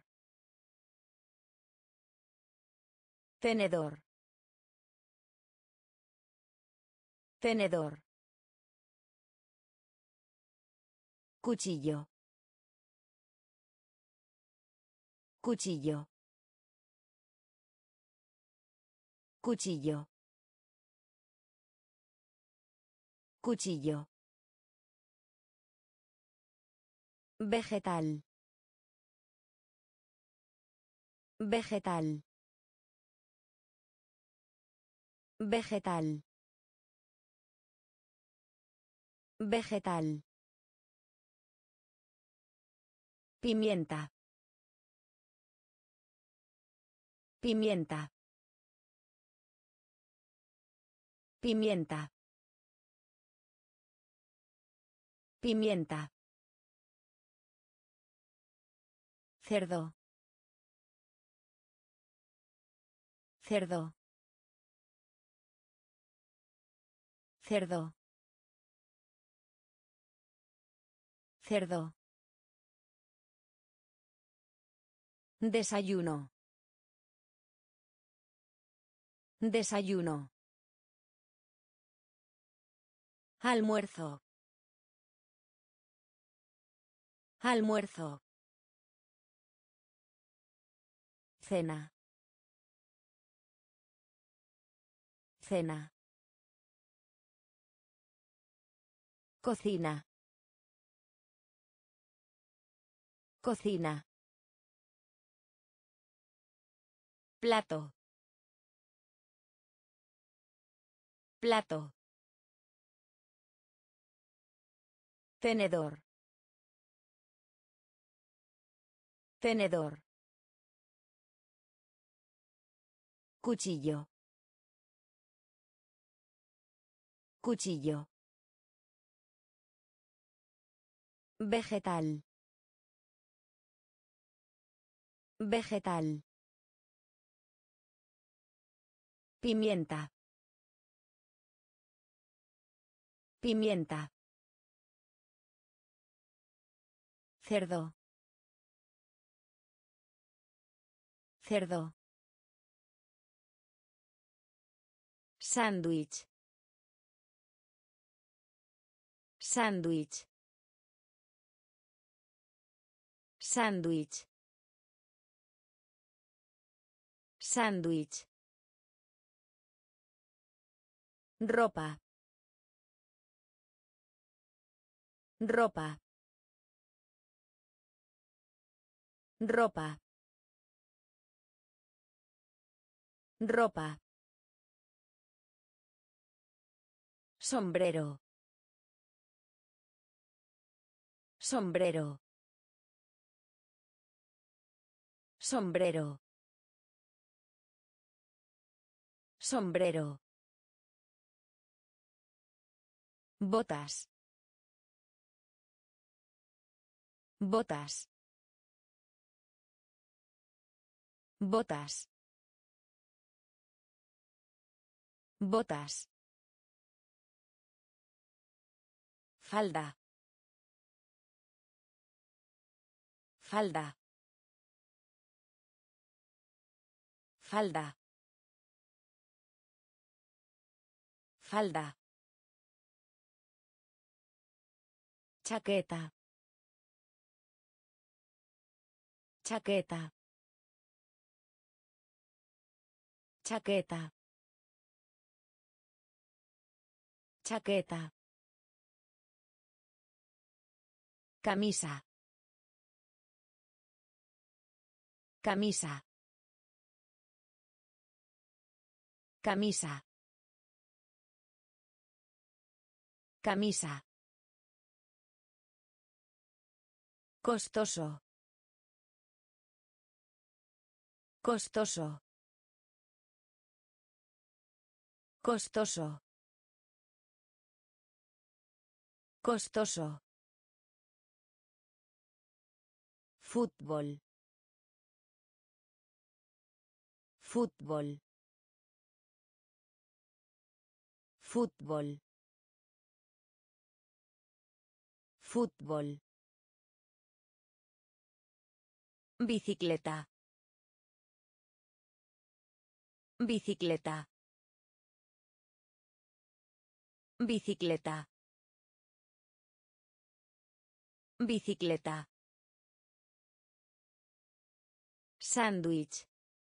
Tenedor. Tenedor. Cuchillo. Cuchillo. Cuchillo. Cuchillo. Vegetal. Vegetal. Vegetal. Vegetal. Pimienta. Pimienta. Pimienta. Pimienta. Cerdo. Cerdo. Cerdo. Cerdo. Desayuno. Desayuno. Almuerzo. Almuerzo. Cena. Cena. Cocina. Cocina. Plato. Plato. Tenedor. Tenedor. Cuchillo. Cuchillo. Vegetal. Vegetal. Pimienta. Pimienta. Cerdo. Cerdo. Sándwich. Sándwich. Sándwich. Sándwich. Ropa. Ropa. Ropa. Ropa. Sombrero. Sombrero. Sombrero. Sombrero. Botas. Botas. Botas. Botas. Falda. Falda. Falda. Falda. Chaqueta. Chaqueta. Chaqueta. Chaqueta. Camisa. Camisa. Camisa. Camisa. Costoso. Costoso. Costoso. Costoso. Fútbol. Fútbol. Fútbol. Fútbol. Bicicleta. Bicicleta. Bicicleta. Bicicleta. Sándwich.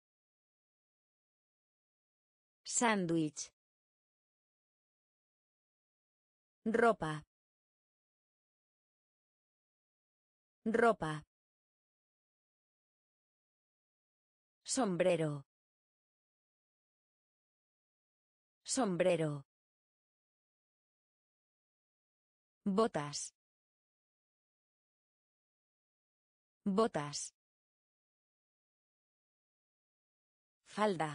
Sándwich. Ropa. Ropa. Sombrero. Sombrero. Botas. Botas. Falda.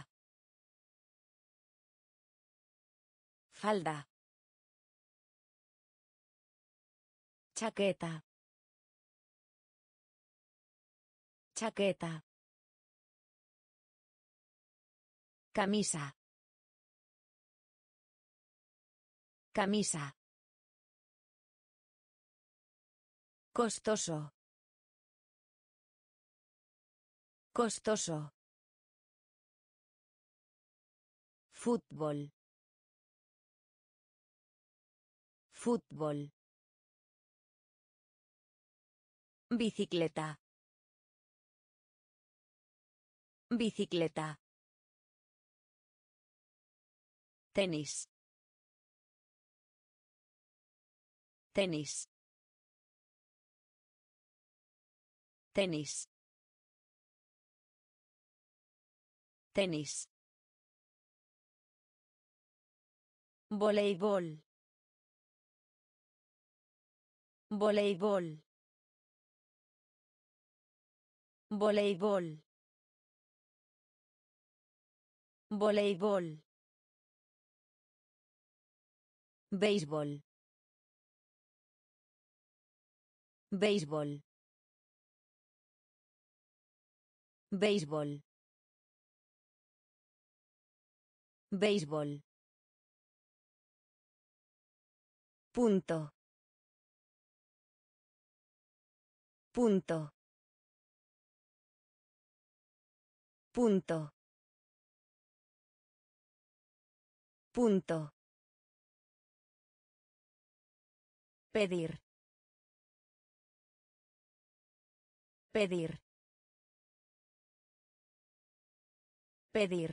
Falda. Chaqueta. Chaqueta. Camisa. Camisa. Costoso. Costoso. Fútbol. Fútbol. Bicicleta. Bicicleta. Tenis. Tenis. Tenis. Tenis. Voleibol. Voleibol. Voleibol. Voleibol. Béisbol. Béisbol. Béisbol. Béisbol. Punto. Punto. Punto. Punto. Pedir. Pedir. Pedir.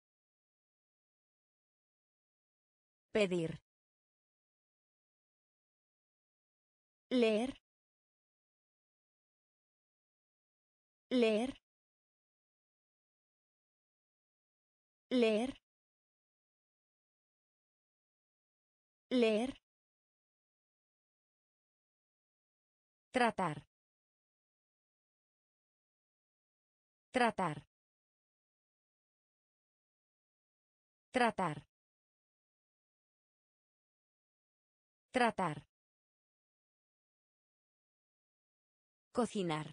Pedir. Leer. Leer. Leer. Leer. Tratar. Tratar. Tratar. Tratar. Cocinar.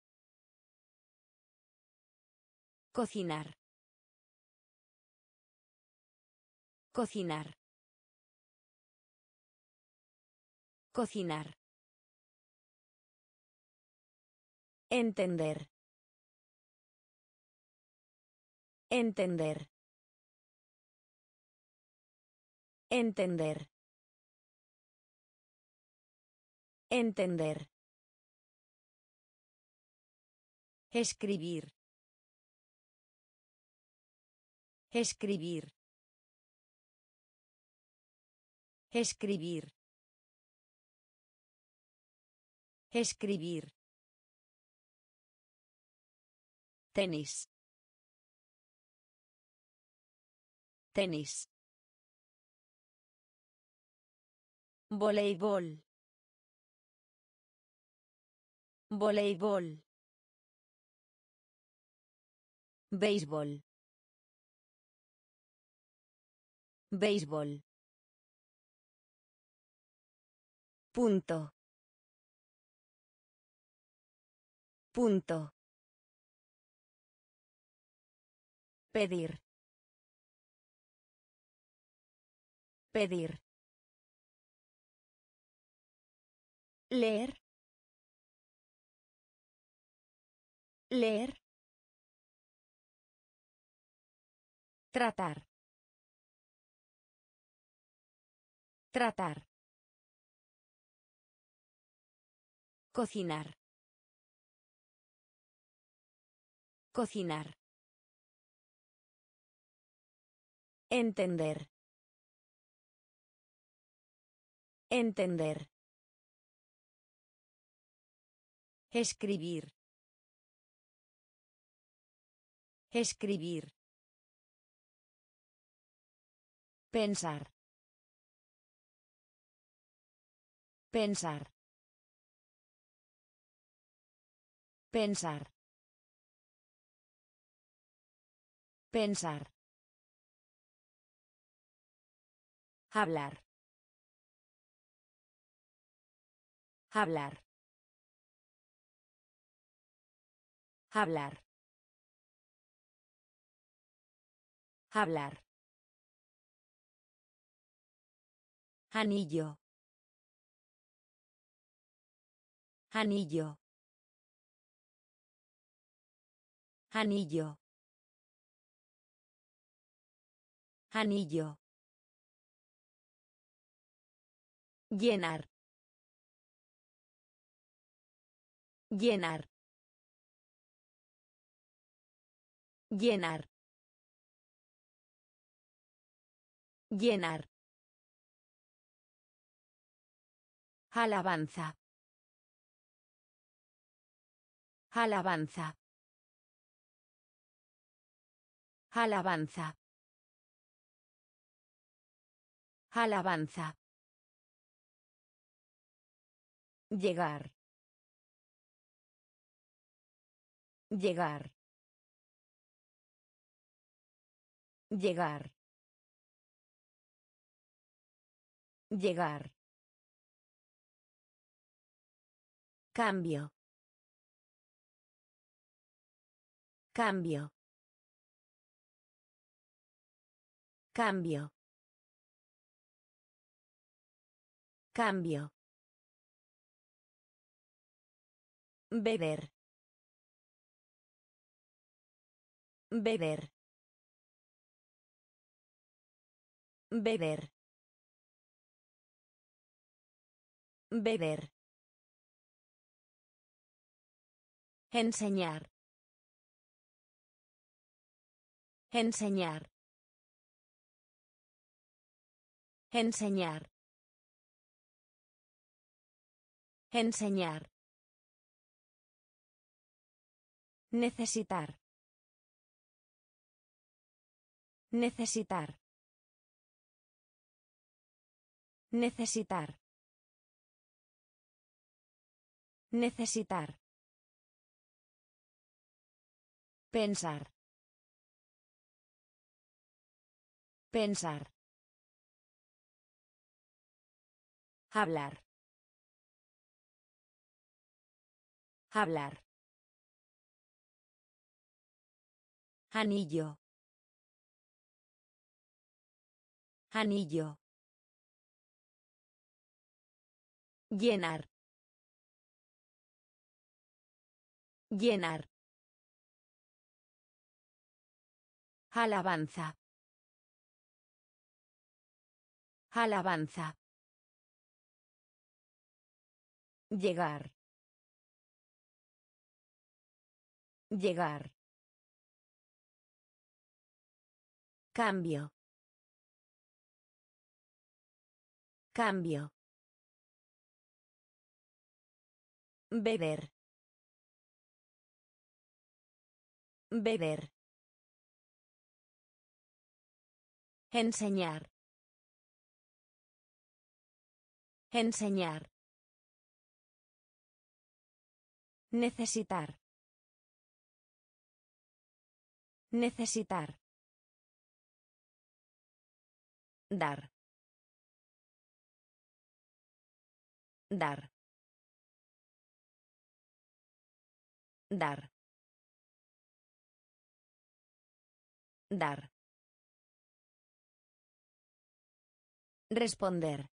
Cocinar. Cocinar. Cocinar. Entender. Entender. Entender. Entender. Escribir. Escribir. Escribir. Escribir. Tenis. Tenis. Voleibol. Voleibol. Béisbol. Béisbol. Punto. Punto. Pedir. Pedir. Leer. Leer. Tratar. Tratar. Cocinar. Cocinar. Entender. Entender. Escribir. Escribir. Pensar. Pensar. Pensar. Pensar. Hablar. Hablar. Hablar. Hablar. Anillo. Anillo. Anillo. Anillo. Llenar. Llenar. Llenar. Llenar. Alabanza. Alabanza. Alabanza. Alabanza. Llegar. Llegar. Llegar. Llegar. Cambio. Cambio. Cambio. Cambio. Beber. Beber. Beber. Beber. Enseñar. Enseñar. Enseñar. Enseñar. Necesitar. Necesitar. Necesitar. Necesitar. Pensar. Pensar. Hablar. Hablar. Anillo. Anillo. Llenar. Llenar. Alabanza. Alabanza. Llegar. Llegar. Cambio. Cambio. Beber. Beber. Enseñar. Enseñar. Necesitar. Necesitar. Dar. Dar. Dar. Dar. Responder.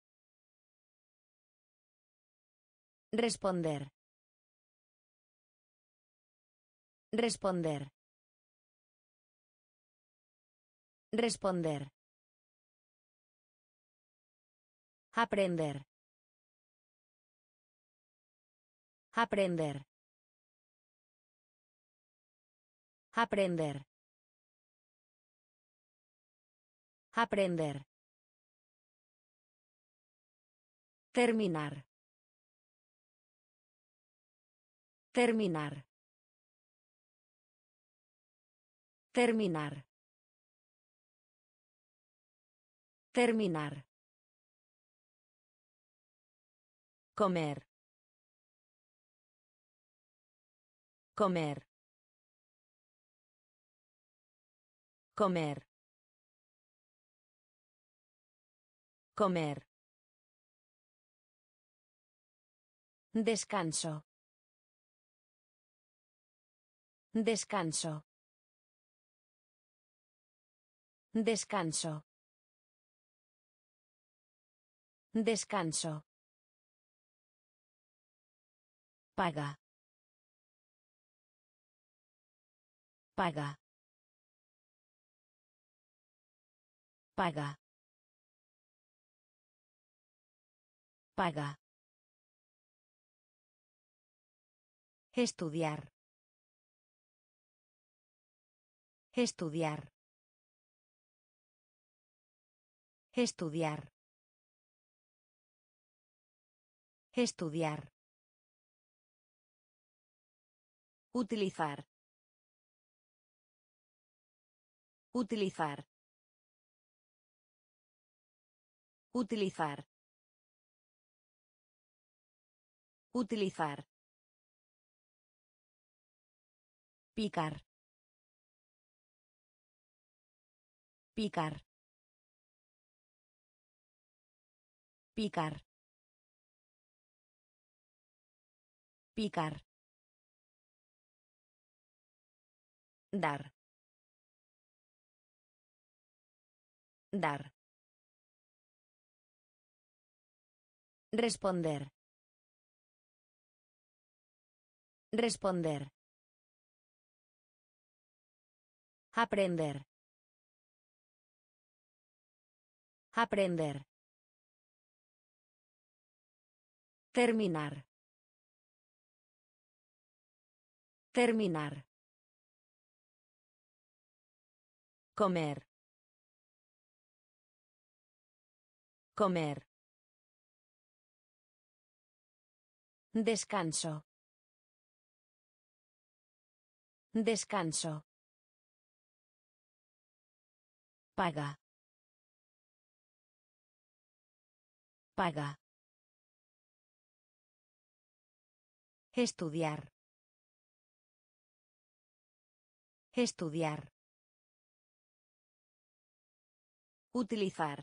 Responder. Responder. Responder. Aprender. Aprender. Aprender. Aprender. Terminar. Terminar. Terminar. Terminar. Comer. Comer. Comer. Comer. Descanso. Descanso. Descanso. Descanso. Paga. Paga. Paga. Paga. Estudiar. Estudiar. Estudiar. Estudiar. Utilizar. Utilizar. Utilizar. Utilizar. Picar. Picar. Picar. Picar. Dar. Dar. Responder. Responder. Aprender. Aprender. Terminar. Terminar. Comer. Comer. Descanso. Descanso. Paga. Paga. Estudiar. Estudiar. Utilizar.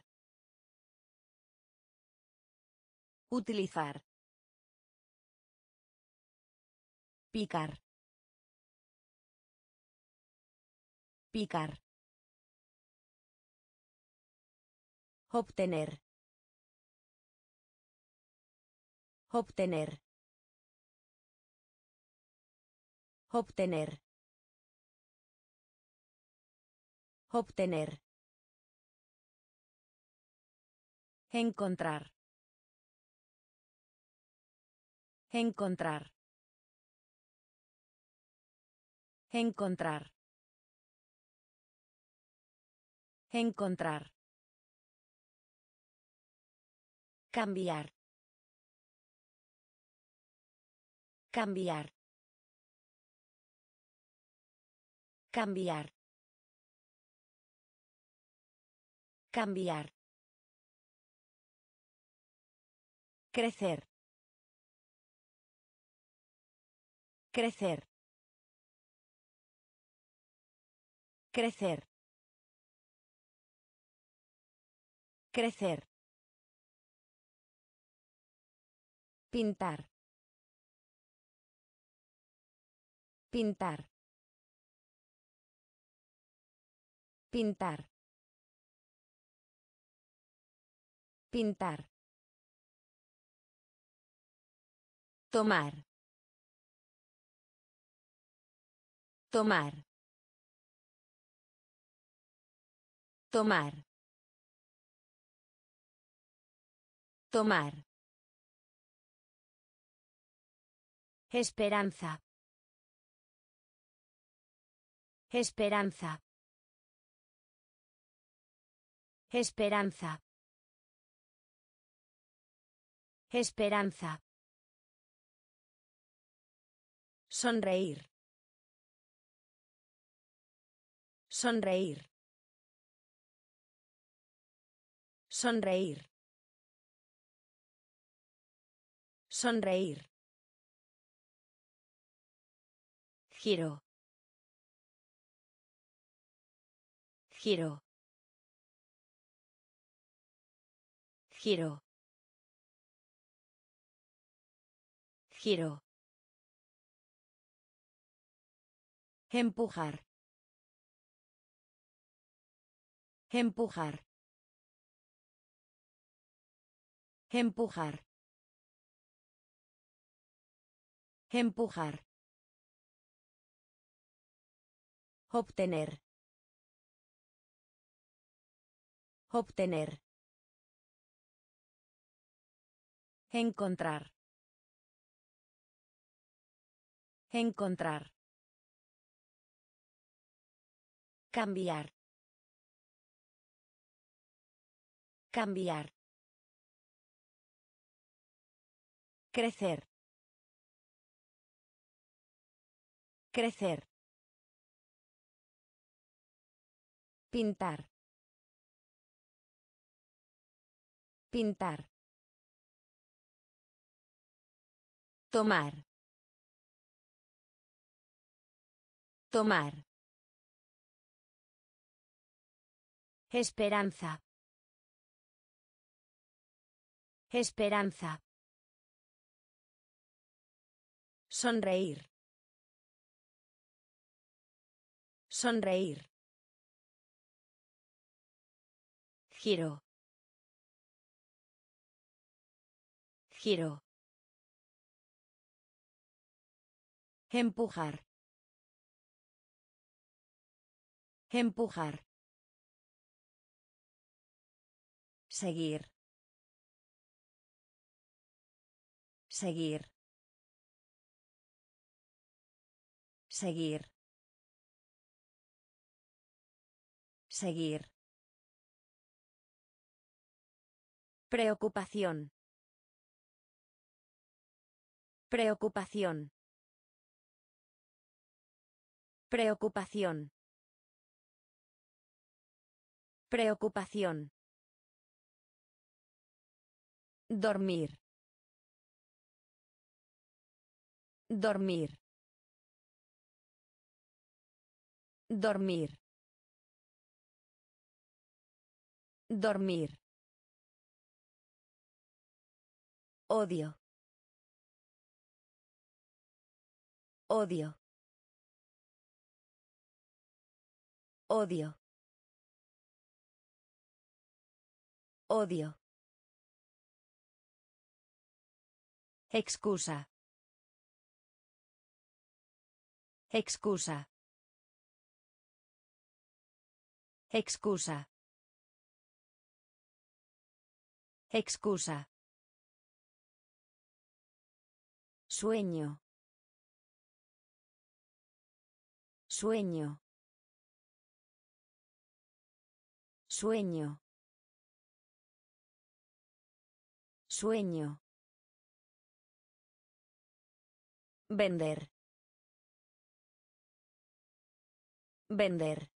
Utilizar. Picar. Picar. Obtener. Obtener. Obtener. Obtener. Encontrar. Encontrar. Encontrar. Encontrar. Cambiar. Cambiar. Cambiar. Cambiar. Crecer. Crecer. Crecer. Crecer. Pintar. Pintar. Pintar. Pintar. Tomar. Tomar. Tomar. Tomar. Esperanza. Esperanza. Esperanza. Esperanza. Sonreír. Sonreír. Sonreír. Sonreír. Giro. Giro. Giro. Giro. Empujar. Empujar. Empujar. Empujar. Obtener. Obtener. Encontrar. Encontrar. Cambiar. Cambiar. Crecer. Crecer. Pintar. Pintar. Tomar. Tomar. Esperanza. Esperanza. Sonreír. Sonreír. Giro. Giro. Empujar. Empujar. Seguir. Seguir. Seguir. Seguir. Preocupación. Preocupación. Preocupación. Preocupación. Dormir. Dormir. Dormir. Dormir. Odio. Odio. Odio. Odio. Excusa. Excusa. Excusa. Excusa. Sueño. Sueño. Sueño. Sueño. Vender. Vender.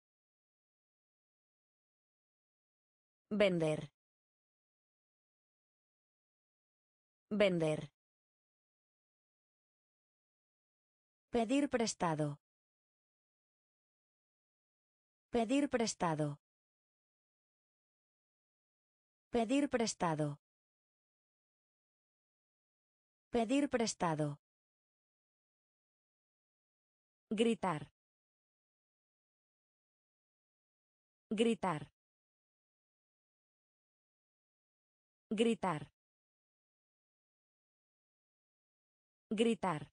Vender. Vender. Pedir prestado. Pedir prestado. Pedir prestado. Pedir prestado. Gritar. Gritar. Gritar. Gritar.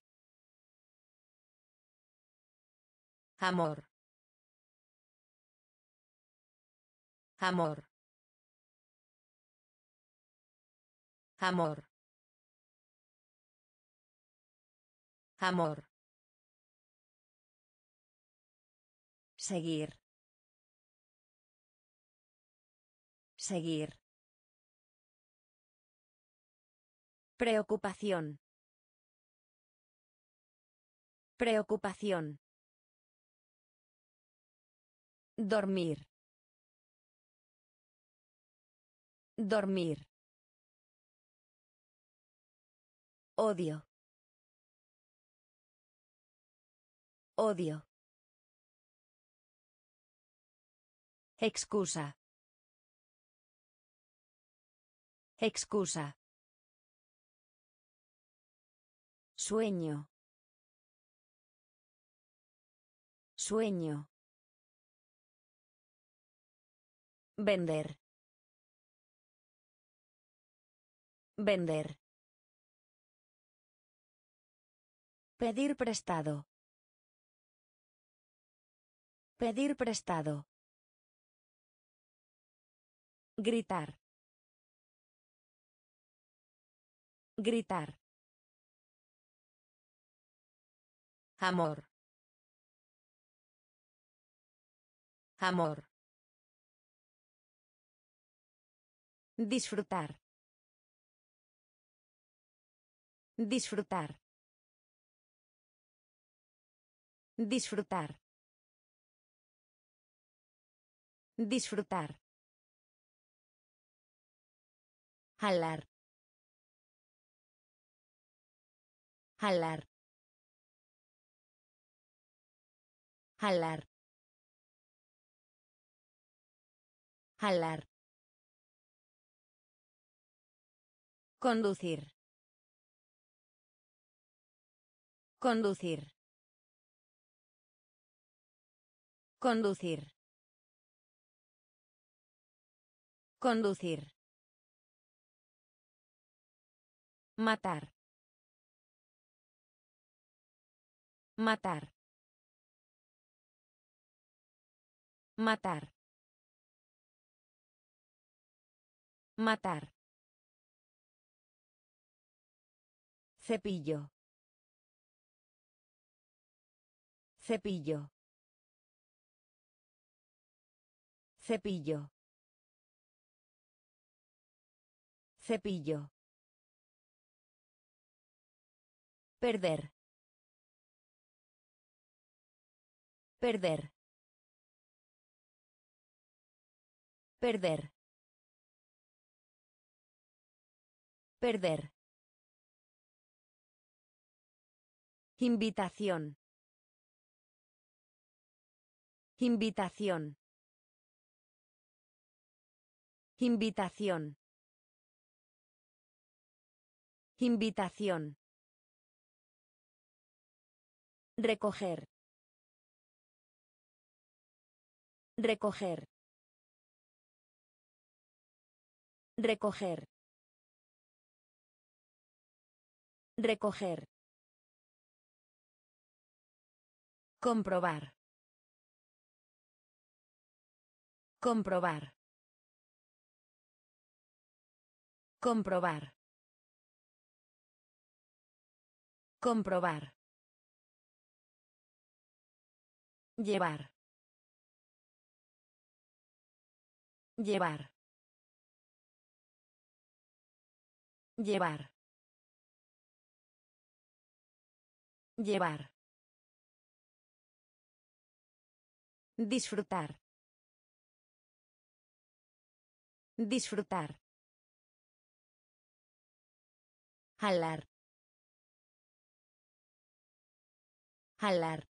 Amor. Amor. Amor. Amor. Seguir. Seguir. Preocupación. Preocupación. Dormir. Dormir. Odio. Odio. Excusa. Excusa. Sueño. Sueño. Vender. Vender. Pedir prestado. Pedir prestado. Gritar. Gritar. Amor. Amor. Disfrutar. Disfrutar. Disfrutar. Disfrutar. Jalar. Jalar. Jalar. Jalar. Conducir. Conducir. Conducir. Conducir. Matar. Matar. Matar. Matar. Cepillo. Cepillo. Cepillo. Cepillo. Perder. Perder. Perder. Perder. Invitación. Invitación. Invitación. Invitación. Recoger. Recoger. Recoger. Recoger. Comprobar. Comprobar. Comprobar. Comprobar. Llevar. Llevar. Llevar. Llevar. Disfrutar. Disfrutar. Jalar. Jalar.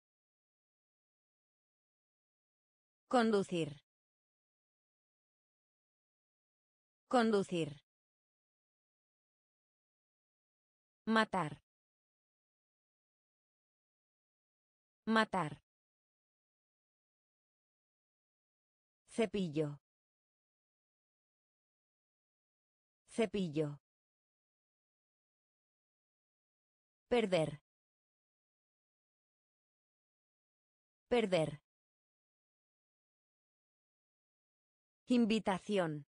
Conducir. Conducir. Matar. Matar. Cepillo. Cepillo. Perder. Perder. Invitación.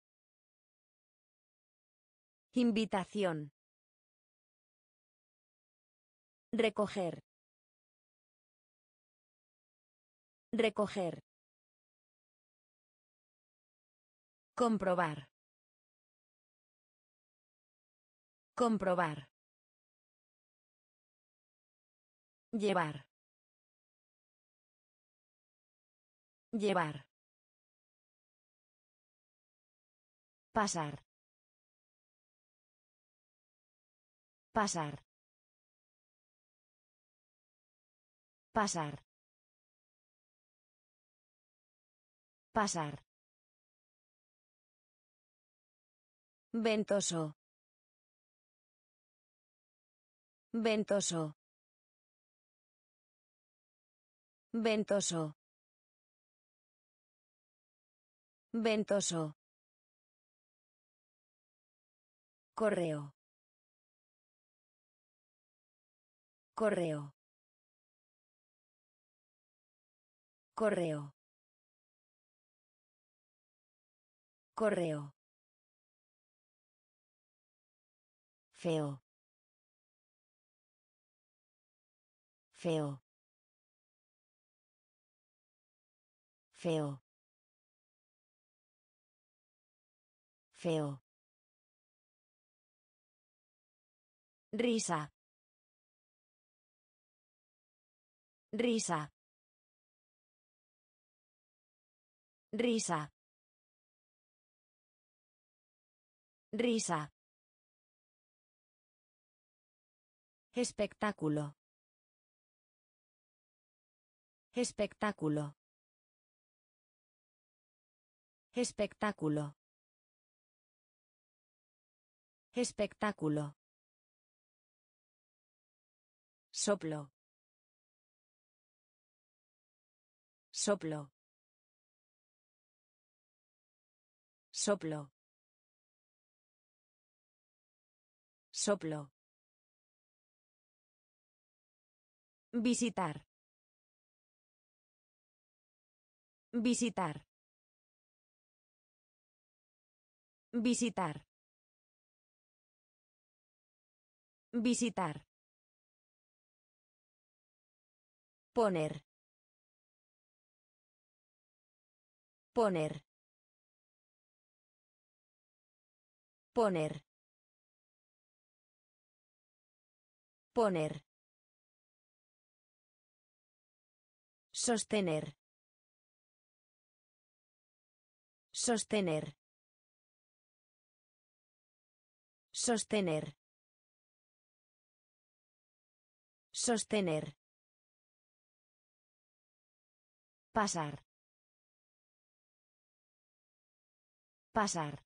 Invitación. Recoger. Recoger. Comprobar. Comprobar. Llevar. Llevar. Pasar. Pasar. Pasar. Pasar. Ventoso. Ventoso. Ventoso. Ventoso. Correo. Correo. Correo. Correo. Feo. Feo. Feo. Feo. Risa. Risa. Risa. Risa. Espectáculo. Espectáculo. Espectáculo. Espectáculo. Soplo. Soplo. Soplo. Soplo. Visitar. Visitar. Visitar. Visitar. Poner. Poner. Poner. Poner. Sostener. Sostener. Sostener. Sostener. Pasar. Pasar.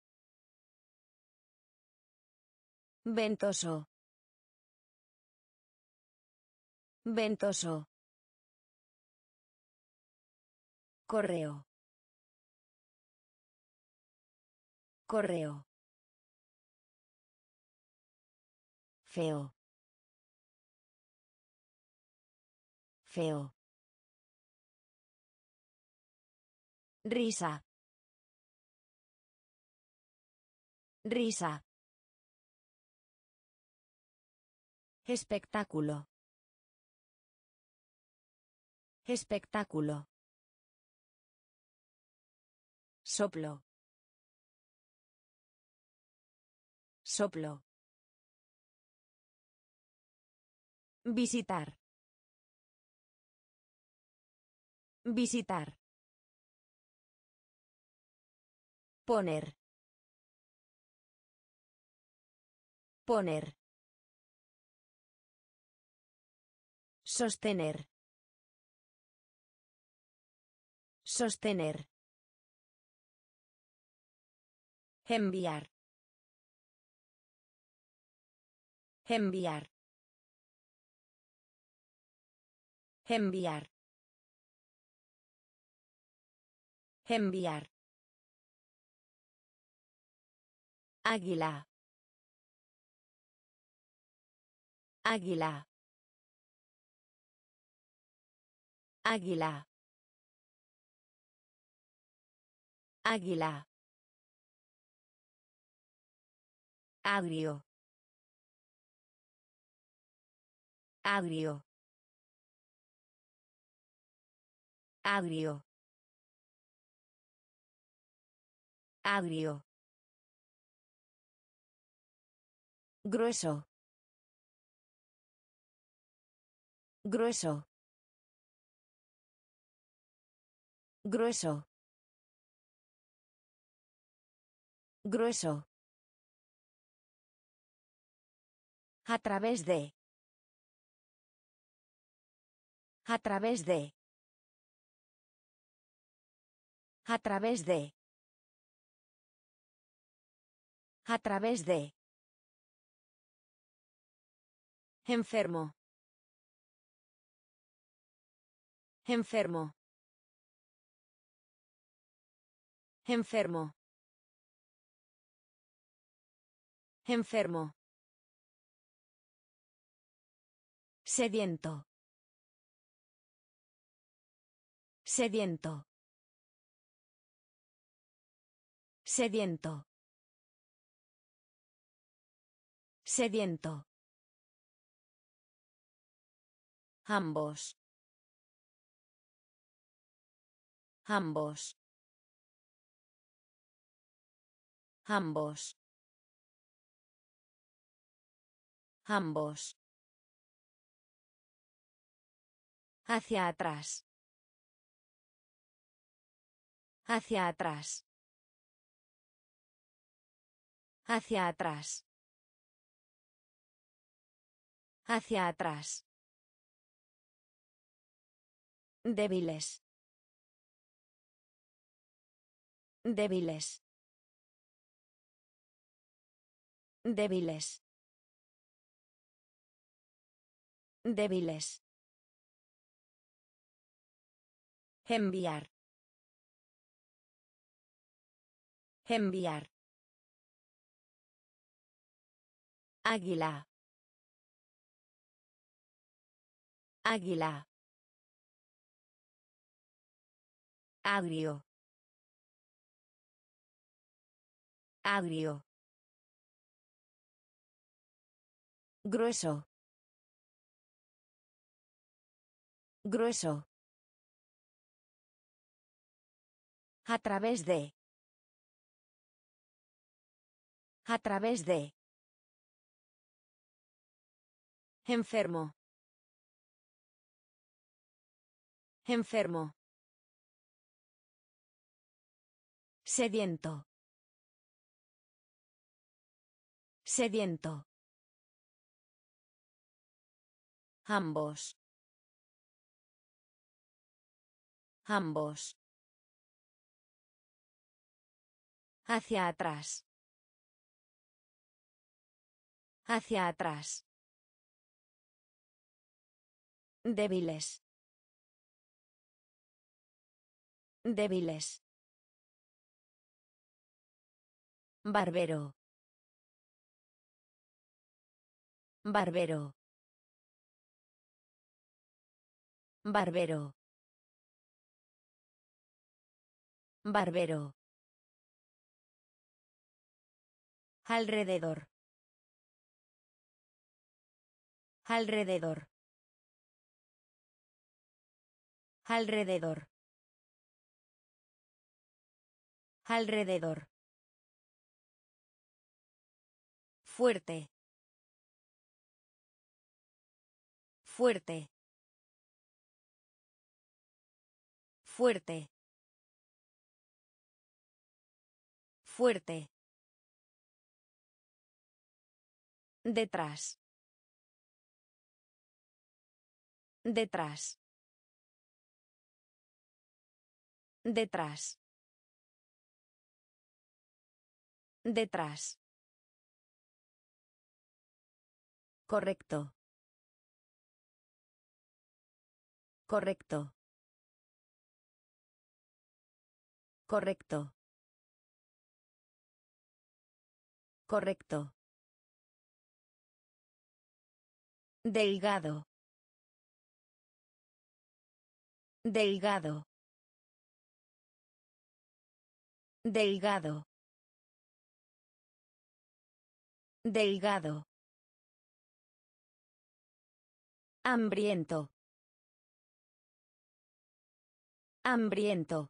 Ventoso. Ventoso. Correo. Correo. Feo. Feo. Risa. Risa. Espectáculo. Espectáculo. Soplo. Soplo. Visitar. Visitar. Poner. Poner. Sostener. Sostener. Enviar. Enviar. Enviar. Enviar. Águila. Águila. Águila. Águila. Agrio. Agrio. Agrio. Agrio. Grueso. Grueso. Grueso. Grueso. A través de. A través de. A través de. A través de. Enfermo. Enfermo. Enfermo. Enfermo. Sediento. Sediento. Sediento. Sediento. Ambos. Ambos. Ambos. Ambos. Hacia atrás. Hacia atrás. Hacia atrás. Hacia atrás. Débiles. Débiles. Débiles. Débiles. Enviar. Enviar. Águila. Águila. Agrio. Agrio. Grueso. Grueso. A través de. A través de. Enfermo. Enfermo. Sediento. Sediento. Ambos. Ambos. Hacia atrás. Hacia atrás. Débiles. Débiles. Barbero. Barbero. Barbero. Barbero. Alrededor. Alrededor. Alrededor. Alrededor. Fuerte. Fuerte. Fuerte. Fuerte. Detrás. Detrás. Detrás. Detrás. Correcto. Correcto. Correcto. Correcto. Delgado. Delgado. Delgado. Delgado. Hambriento. Hambriento.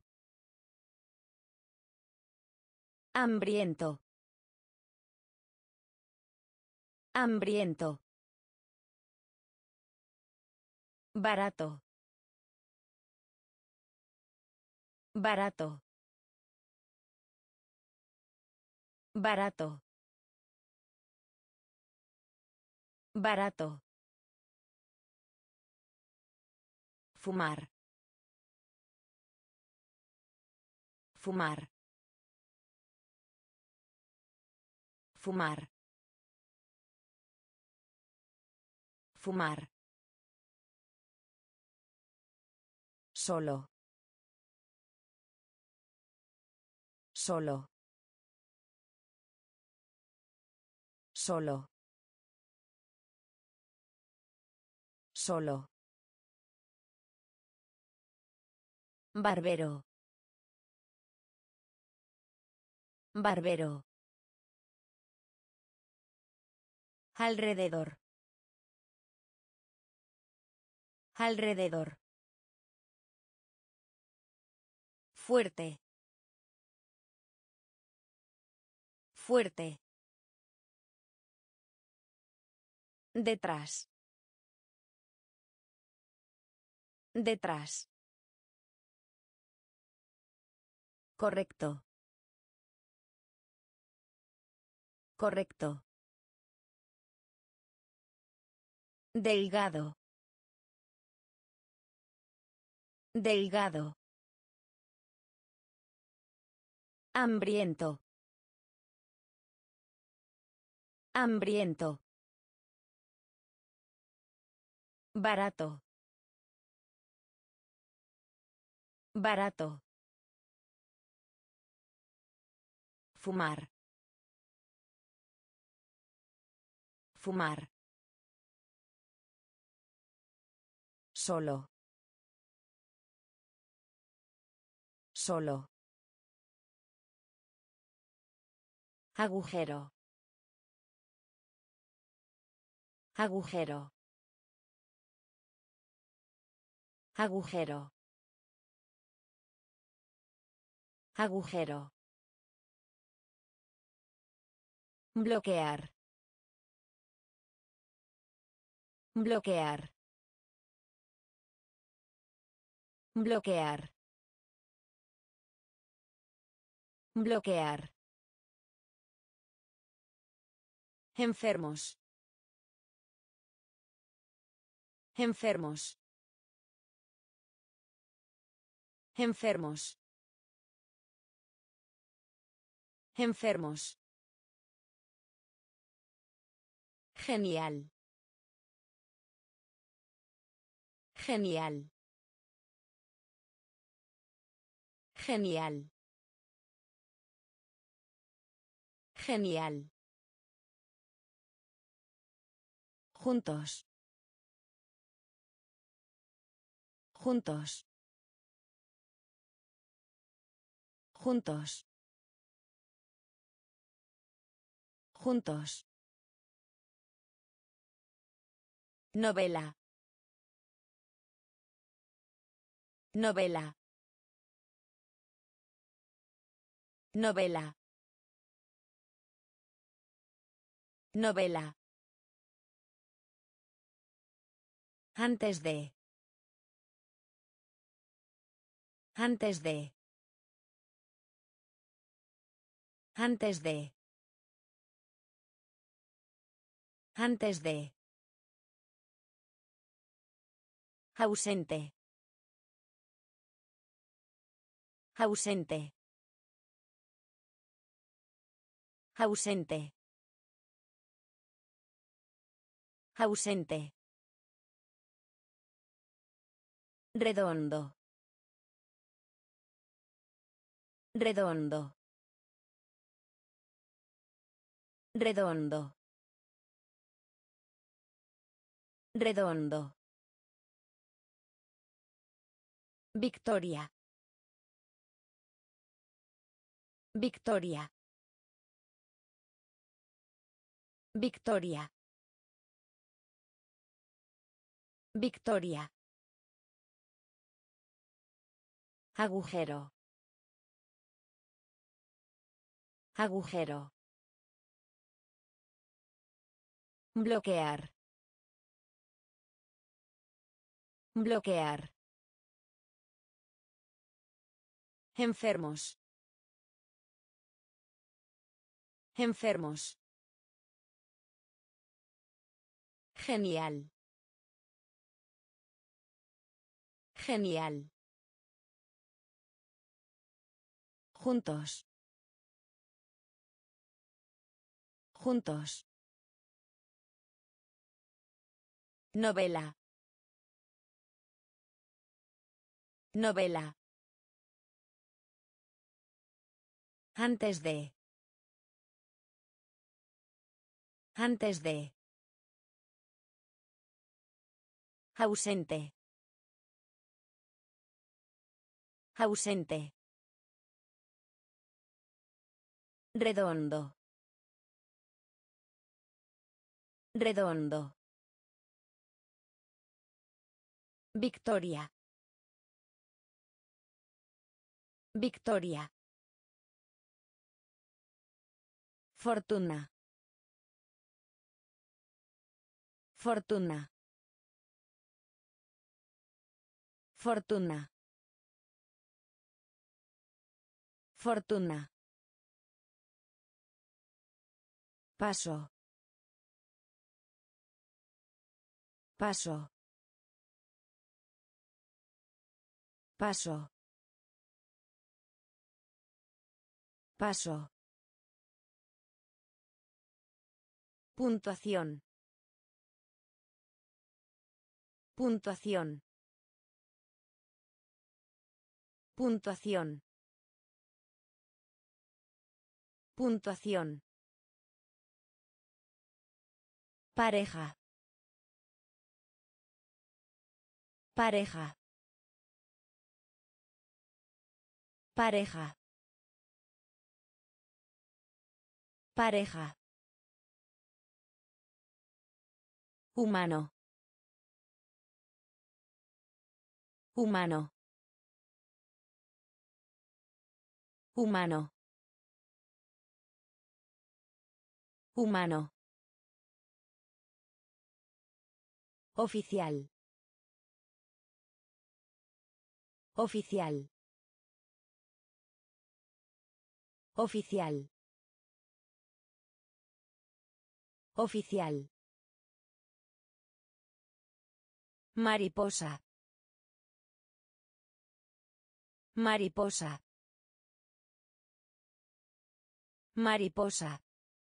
Hambriento. Hambriento. Barato. Barato. Barato. Barato. Fumar. Fumar. Fumar. Fumar. Solo. Solo. Solo. Solo. Barbero. Barbero. Alrededor. Alrededor. Fuerte. Fuerte. Detrás. Detrás. Correcto. Correcto. Delgado. Delgado. Hambriento. Hambriento. Barato. Barato. Fumar. Fumar. Solo. Solo. Agujero. Agujero. Agujero. Agujero. Bloquear. Bloquear. Bloquear. Bloquear. Enfermos. Enfermos. Enfermos. Enfermos. Genial. Genial. Genial. Genial. Juntos. Juntos. Juntos. Juntos. Novela. Novela. Novela. Novela. Antes de. Antes de. Antes de. Antes de. Ausente. Ausente. Ausente. Ausente. Redondo. Redondo. Redondo. Redondo. Victoria. Victoria. Victoria. Victoria. Agujero. Agujero. Bloquear. Bloquear. Enfermos. Enfermos. Genial. Genial. Juntos. Juntos. Novela. Novela. Antes de. Antes de. Ausente. Ausente. Redondo. Redondo. Victoria. Victoria. Fortuna. Fortuna. Fortuna. Fortuna. Paso. Paso. Paso. Paso. Puntuación. Puntuación. Puntuación. Puntuación. Pareja. Pareja. Pareja. Pareja. Humano. Humano. Humano. Humano. Oficial. Oficial. Oficial. Oficial. Mariposa. Mariposa. Mariposa.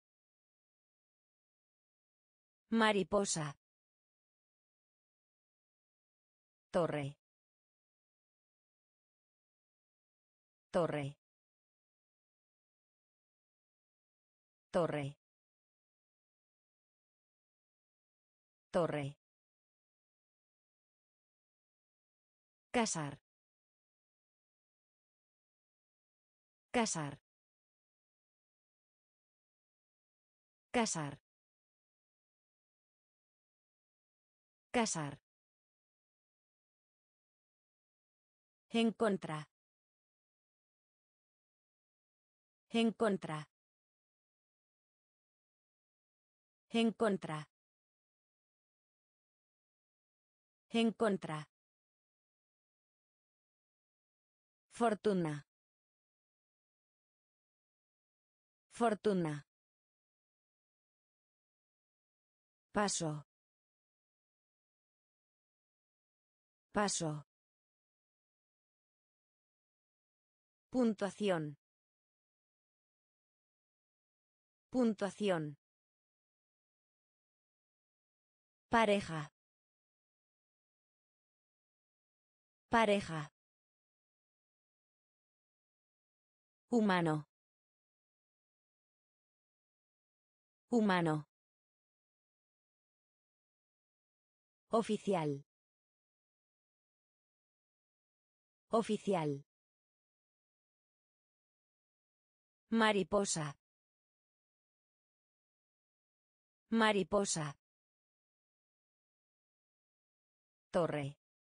Mariposa. Torre. Torre. Torre. Torre. Casar. Casar. Casar. Casar. En contra. En contra. En contra. En contra. Fortuna. Fortuna. Paso. Paso. Puntuación. Puntuación. Pareja. Pareja. Humano. Humano. Oficial. Oficial. Mariposa. Mariposa. Torre.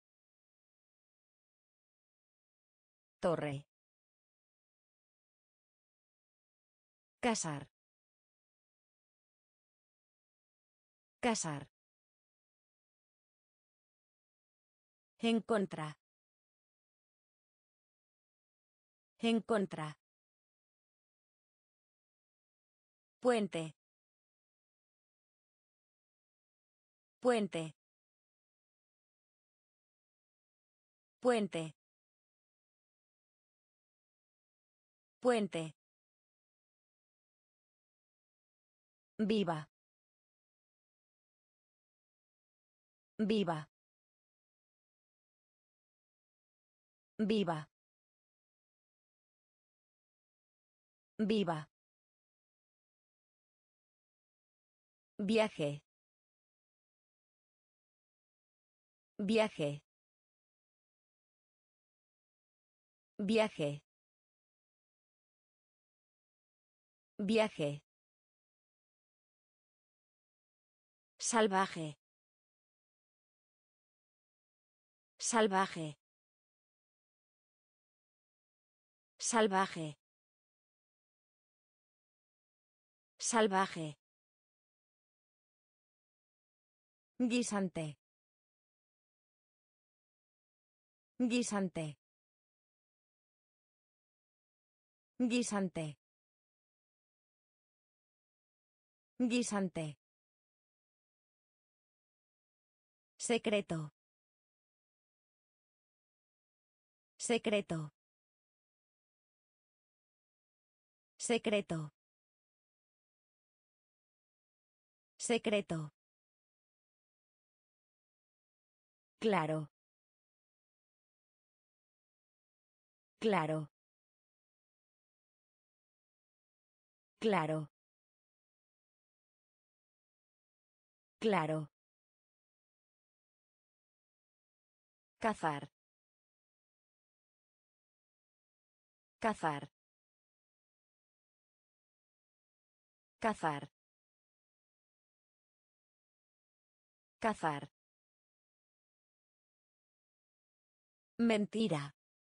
Torre. Casar. Casar. En contra. En contra. Puente. Puente. Puente. Puente. Viva. Viva. Viva. Viva. Viaje. Viaje. Viaje. Viaje. Salvaje. Salvaje. Salvaje. Salvaje. Guisante. Guisante. Guisante. Guisante. Secreto. Secreto. Secreto. Secreto. Claro. Claro. Claro. Claro. Cazar. Cazar. Cazar. Cazar. Mentira.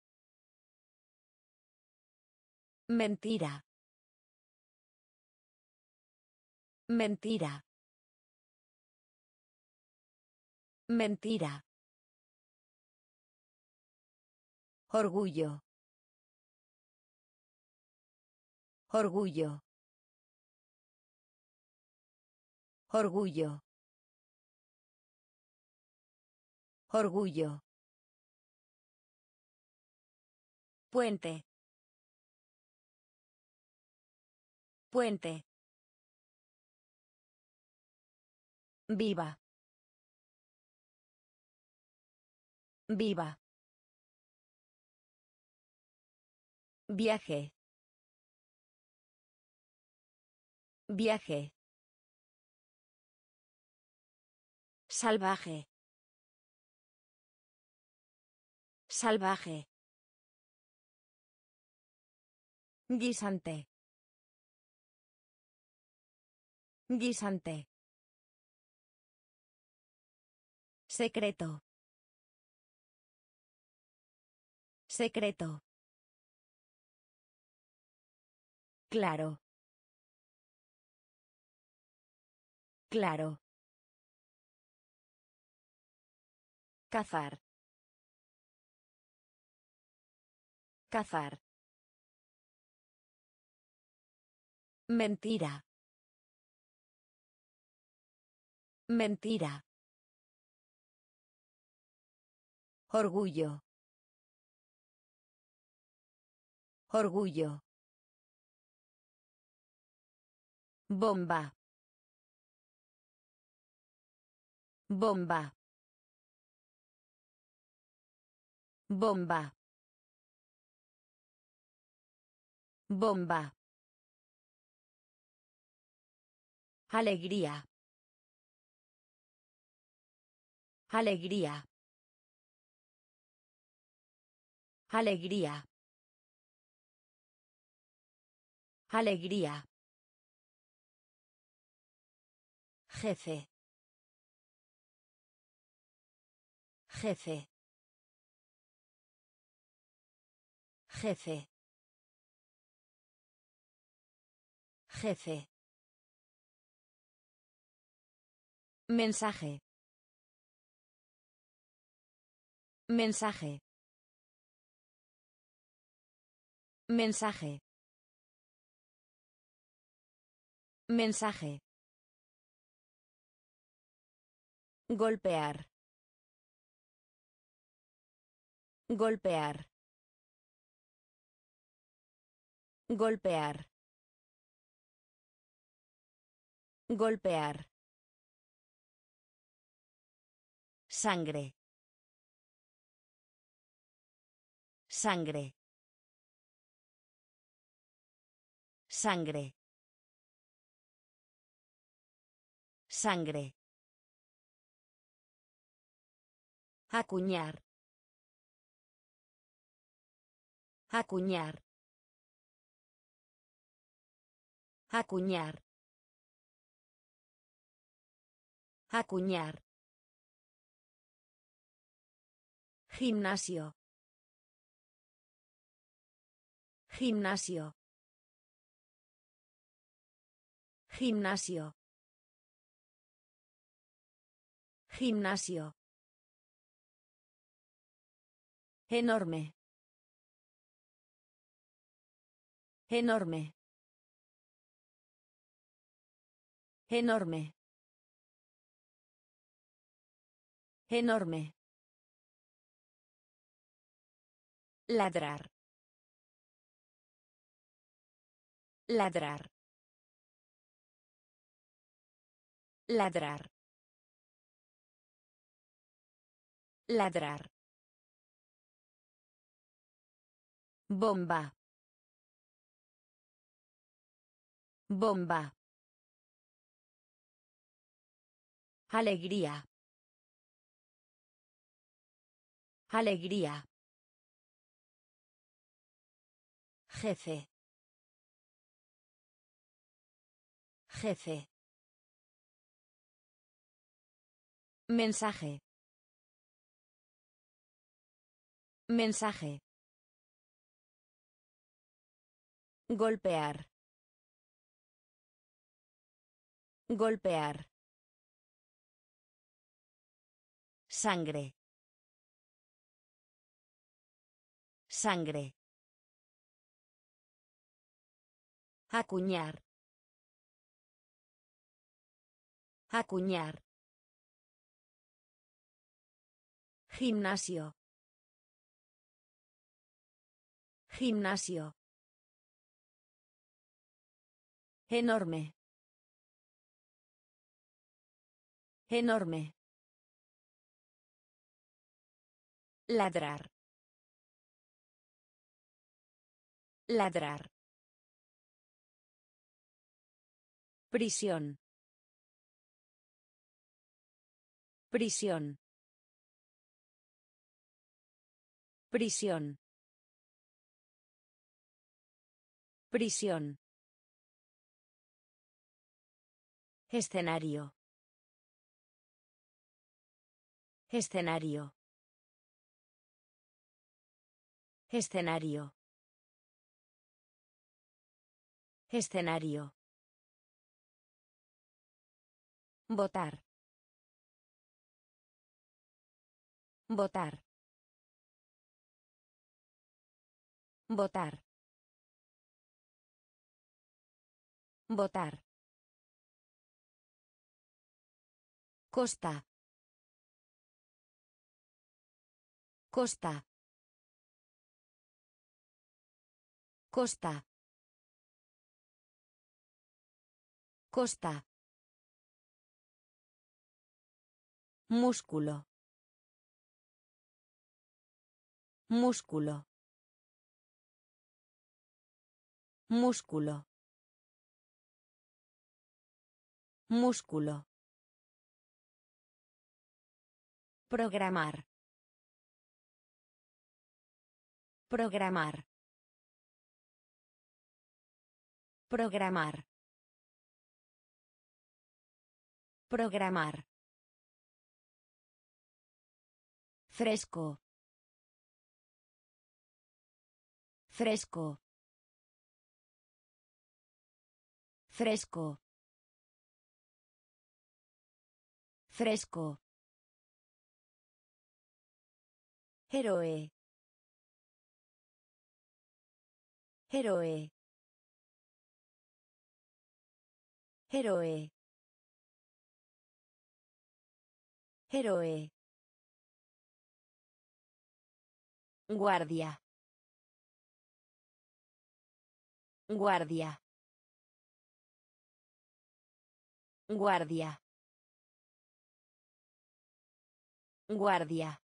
Mentira. Mentira. Mentira. Orgullo. Orgullo. Orgullo. Orgullo. Puente. Puente. Viva. Viva. Viaje. Viaje. Salvaje. Salvaje. Guisante. Guisante. Secreto. Secreto. Claro. Claro. Cazar. Cazar. Mentira. Mentira. Orgullo. Orgullo. Bomba. Bomba. Bomba. Bomba. Alegría. Alegría. Alegría. Alegría. Jefe. Jefe. Jefe. Jefe. Mensaje. Mensaje. Mensaje. Mensaje. Golpear. Golpear. Golpear. Golpear. Sangre. Sangre. Sangre. Sangre. Acuñar. Acuñar. Acuñar. Acuñar. Gimnasio. Gimnasio. Gimnasio. Gimnasio. Enorme. Enorme. Enorme. Enorme. Ladrar. Ladrar. Ladrar. Ladrar. Bomba. Bomba. Alegría. Alegría. Jefe. Jefe. Mensaje. Mensaje. Golpear. Golpear. Sangre. Sangre. Acuñar. Acuñar. Gimnasio. Gimnasio. Enorme. Enorme. Ladrar. Ladrar. Prisión. Prisión. Prisión. Prisión. Escenario. Escenario. Escenario. Escenario. Votar. Votar. Votar. Votar. Costa. Costa. Costa. Costa. Músculo. Músculo. Músculo. Músculo. Programar. Programar. Programar. Programar. Fresco. Fresco. Fresco. Fresco. Héroe. Héroe. Héroe. Héroe. Guardia. Guardia. Guardia. Guardia.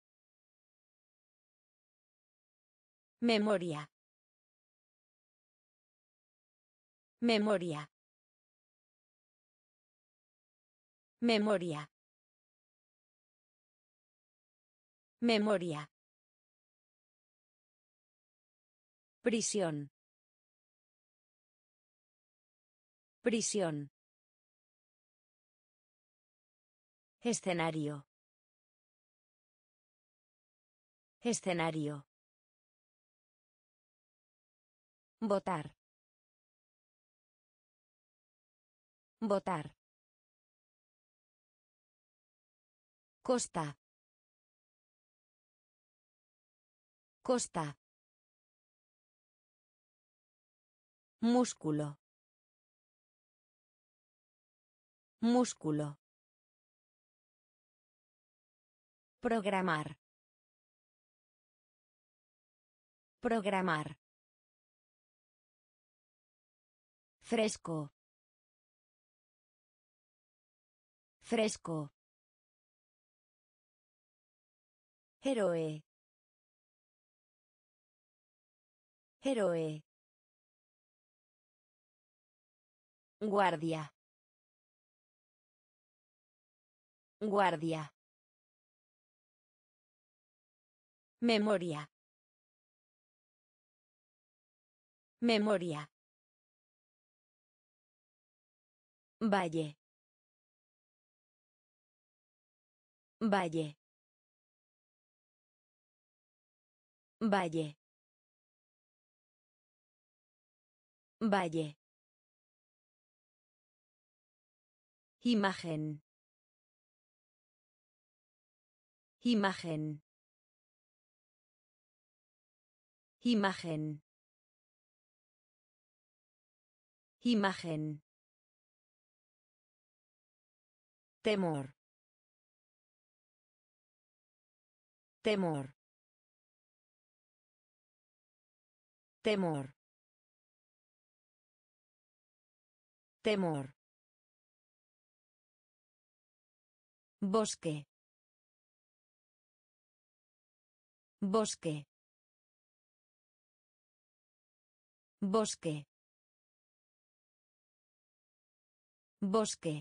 Memoria. Memoria. Memoria. Memoria. Prisión. Prisión. Escenario. Escenario. Votar. Votar. Costa. Costa. Músculo. Músculo. Programar. Programar. Fresco. Fresco. Héroe. Héroe. Guardia. Guardia. Memoria. Memoria. Valle. Valle. Valle. Valle. Imagen. Imagen. Imagen. Imagen. Temor. Temor. Temor. Temor. Bosque. Bosque. Bosque. Bosque.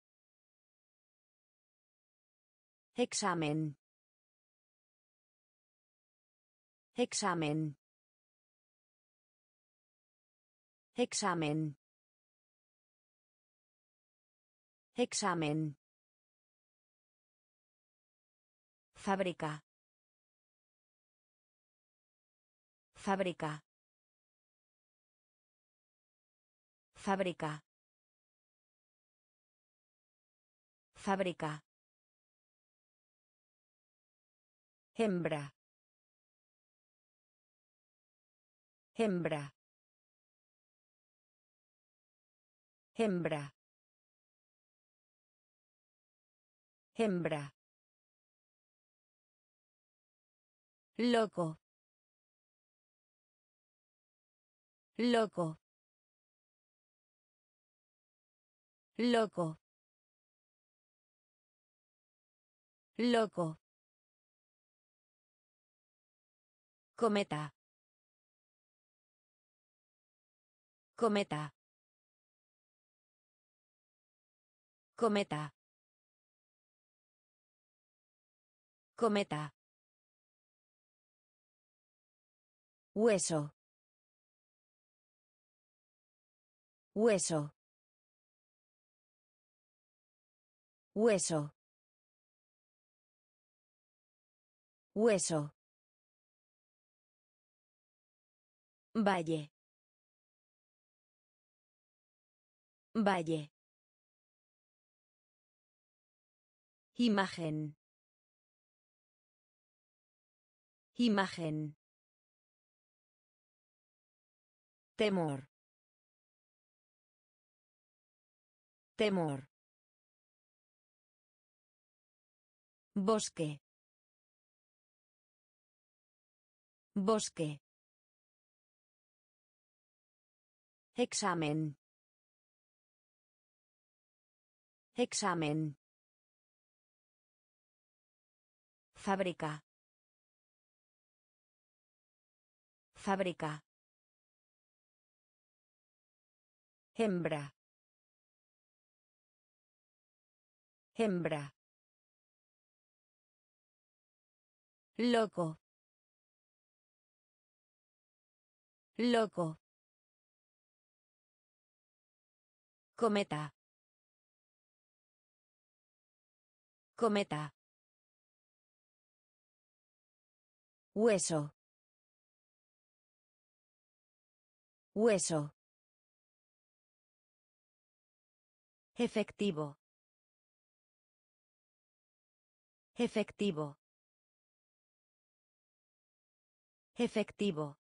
Examen. Examen. Examen. Examen. Fábrica. Fábrica. Fábrica. Fábrica. Hembra. Hembra. Hembra. Hembra. Loco. Loco. Loco. Loco. Cometa. Cometa. Cometa. Cometa. Hueso. Hueso. Hueso. Hueso. Valle. Valle. Imagen. Imagen. Temor. Temor. Bosque. Bosque. Examen. Examen. Fábrica. Fábrica. Hembra. Hembra. Loco. Loco. Cometa. Cometa. Hueso. Hueso. Efectivo. Efectivo. Efectivo.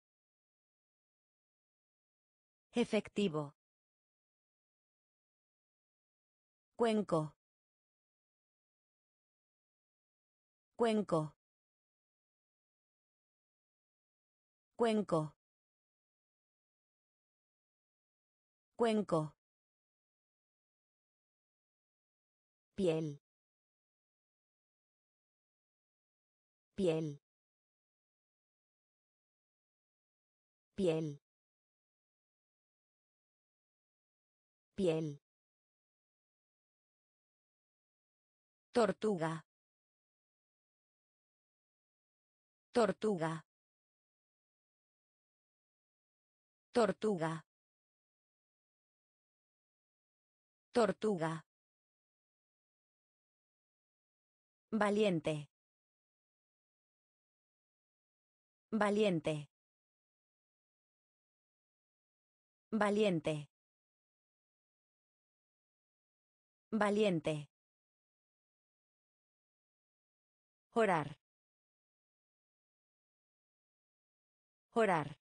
Efectivo. Cuenco. Cuenco. Cuenco. Cuenco. Piel. Piel. Piel. Piel. Tortuga. Tortuga. Tortuga. Tortuga. Valiente. Valiente. Valiente. Valiente. Orar. Orar.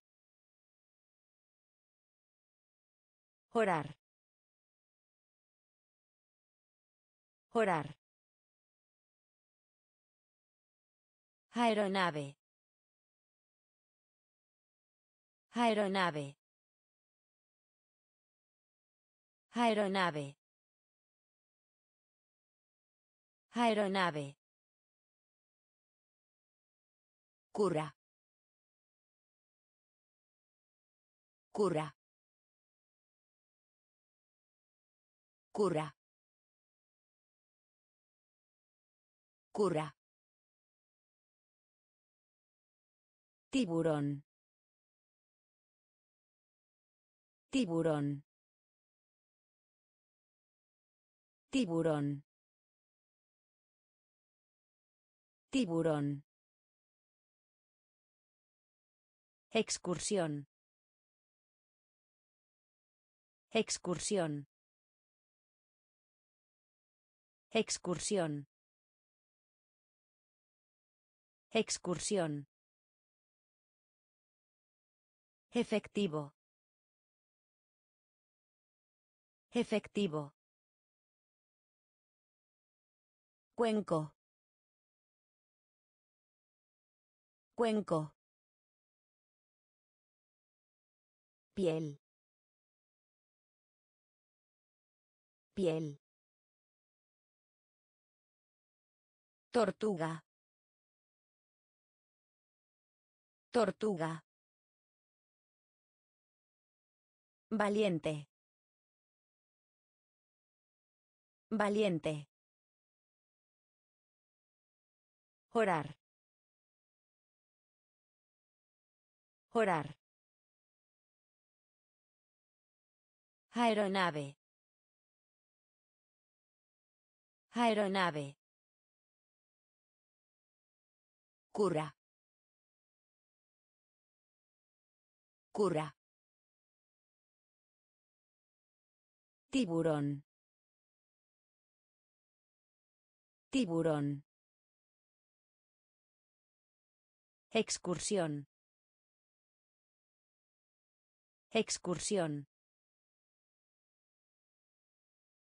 Orar. Orar. Aeronave. Aeronave. Aeronave. Aeronave. Cura. Cura. Cura. Cura. Tiburón. Tiburón. Tiburón. Tiburón. Excursión. Excursión. Excursión. Excursión. Efectivo. Efectivo. Cuenco. Cuenco. Piel. Piel. Tortuga. Tortuga. Valiente. Valiente. Orar. Orar. Aeronave. Aeronave. Cura. Cura. Tiburón. Tiburón. Excursión. Excursión.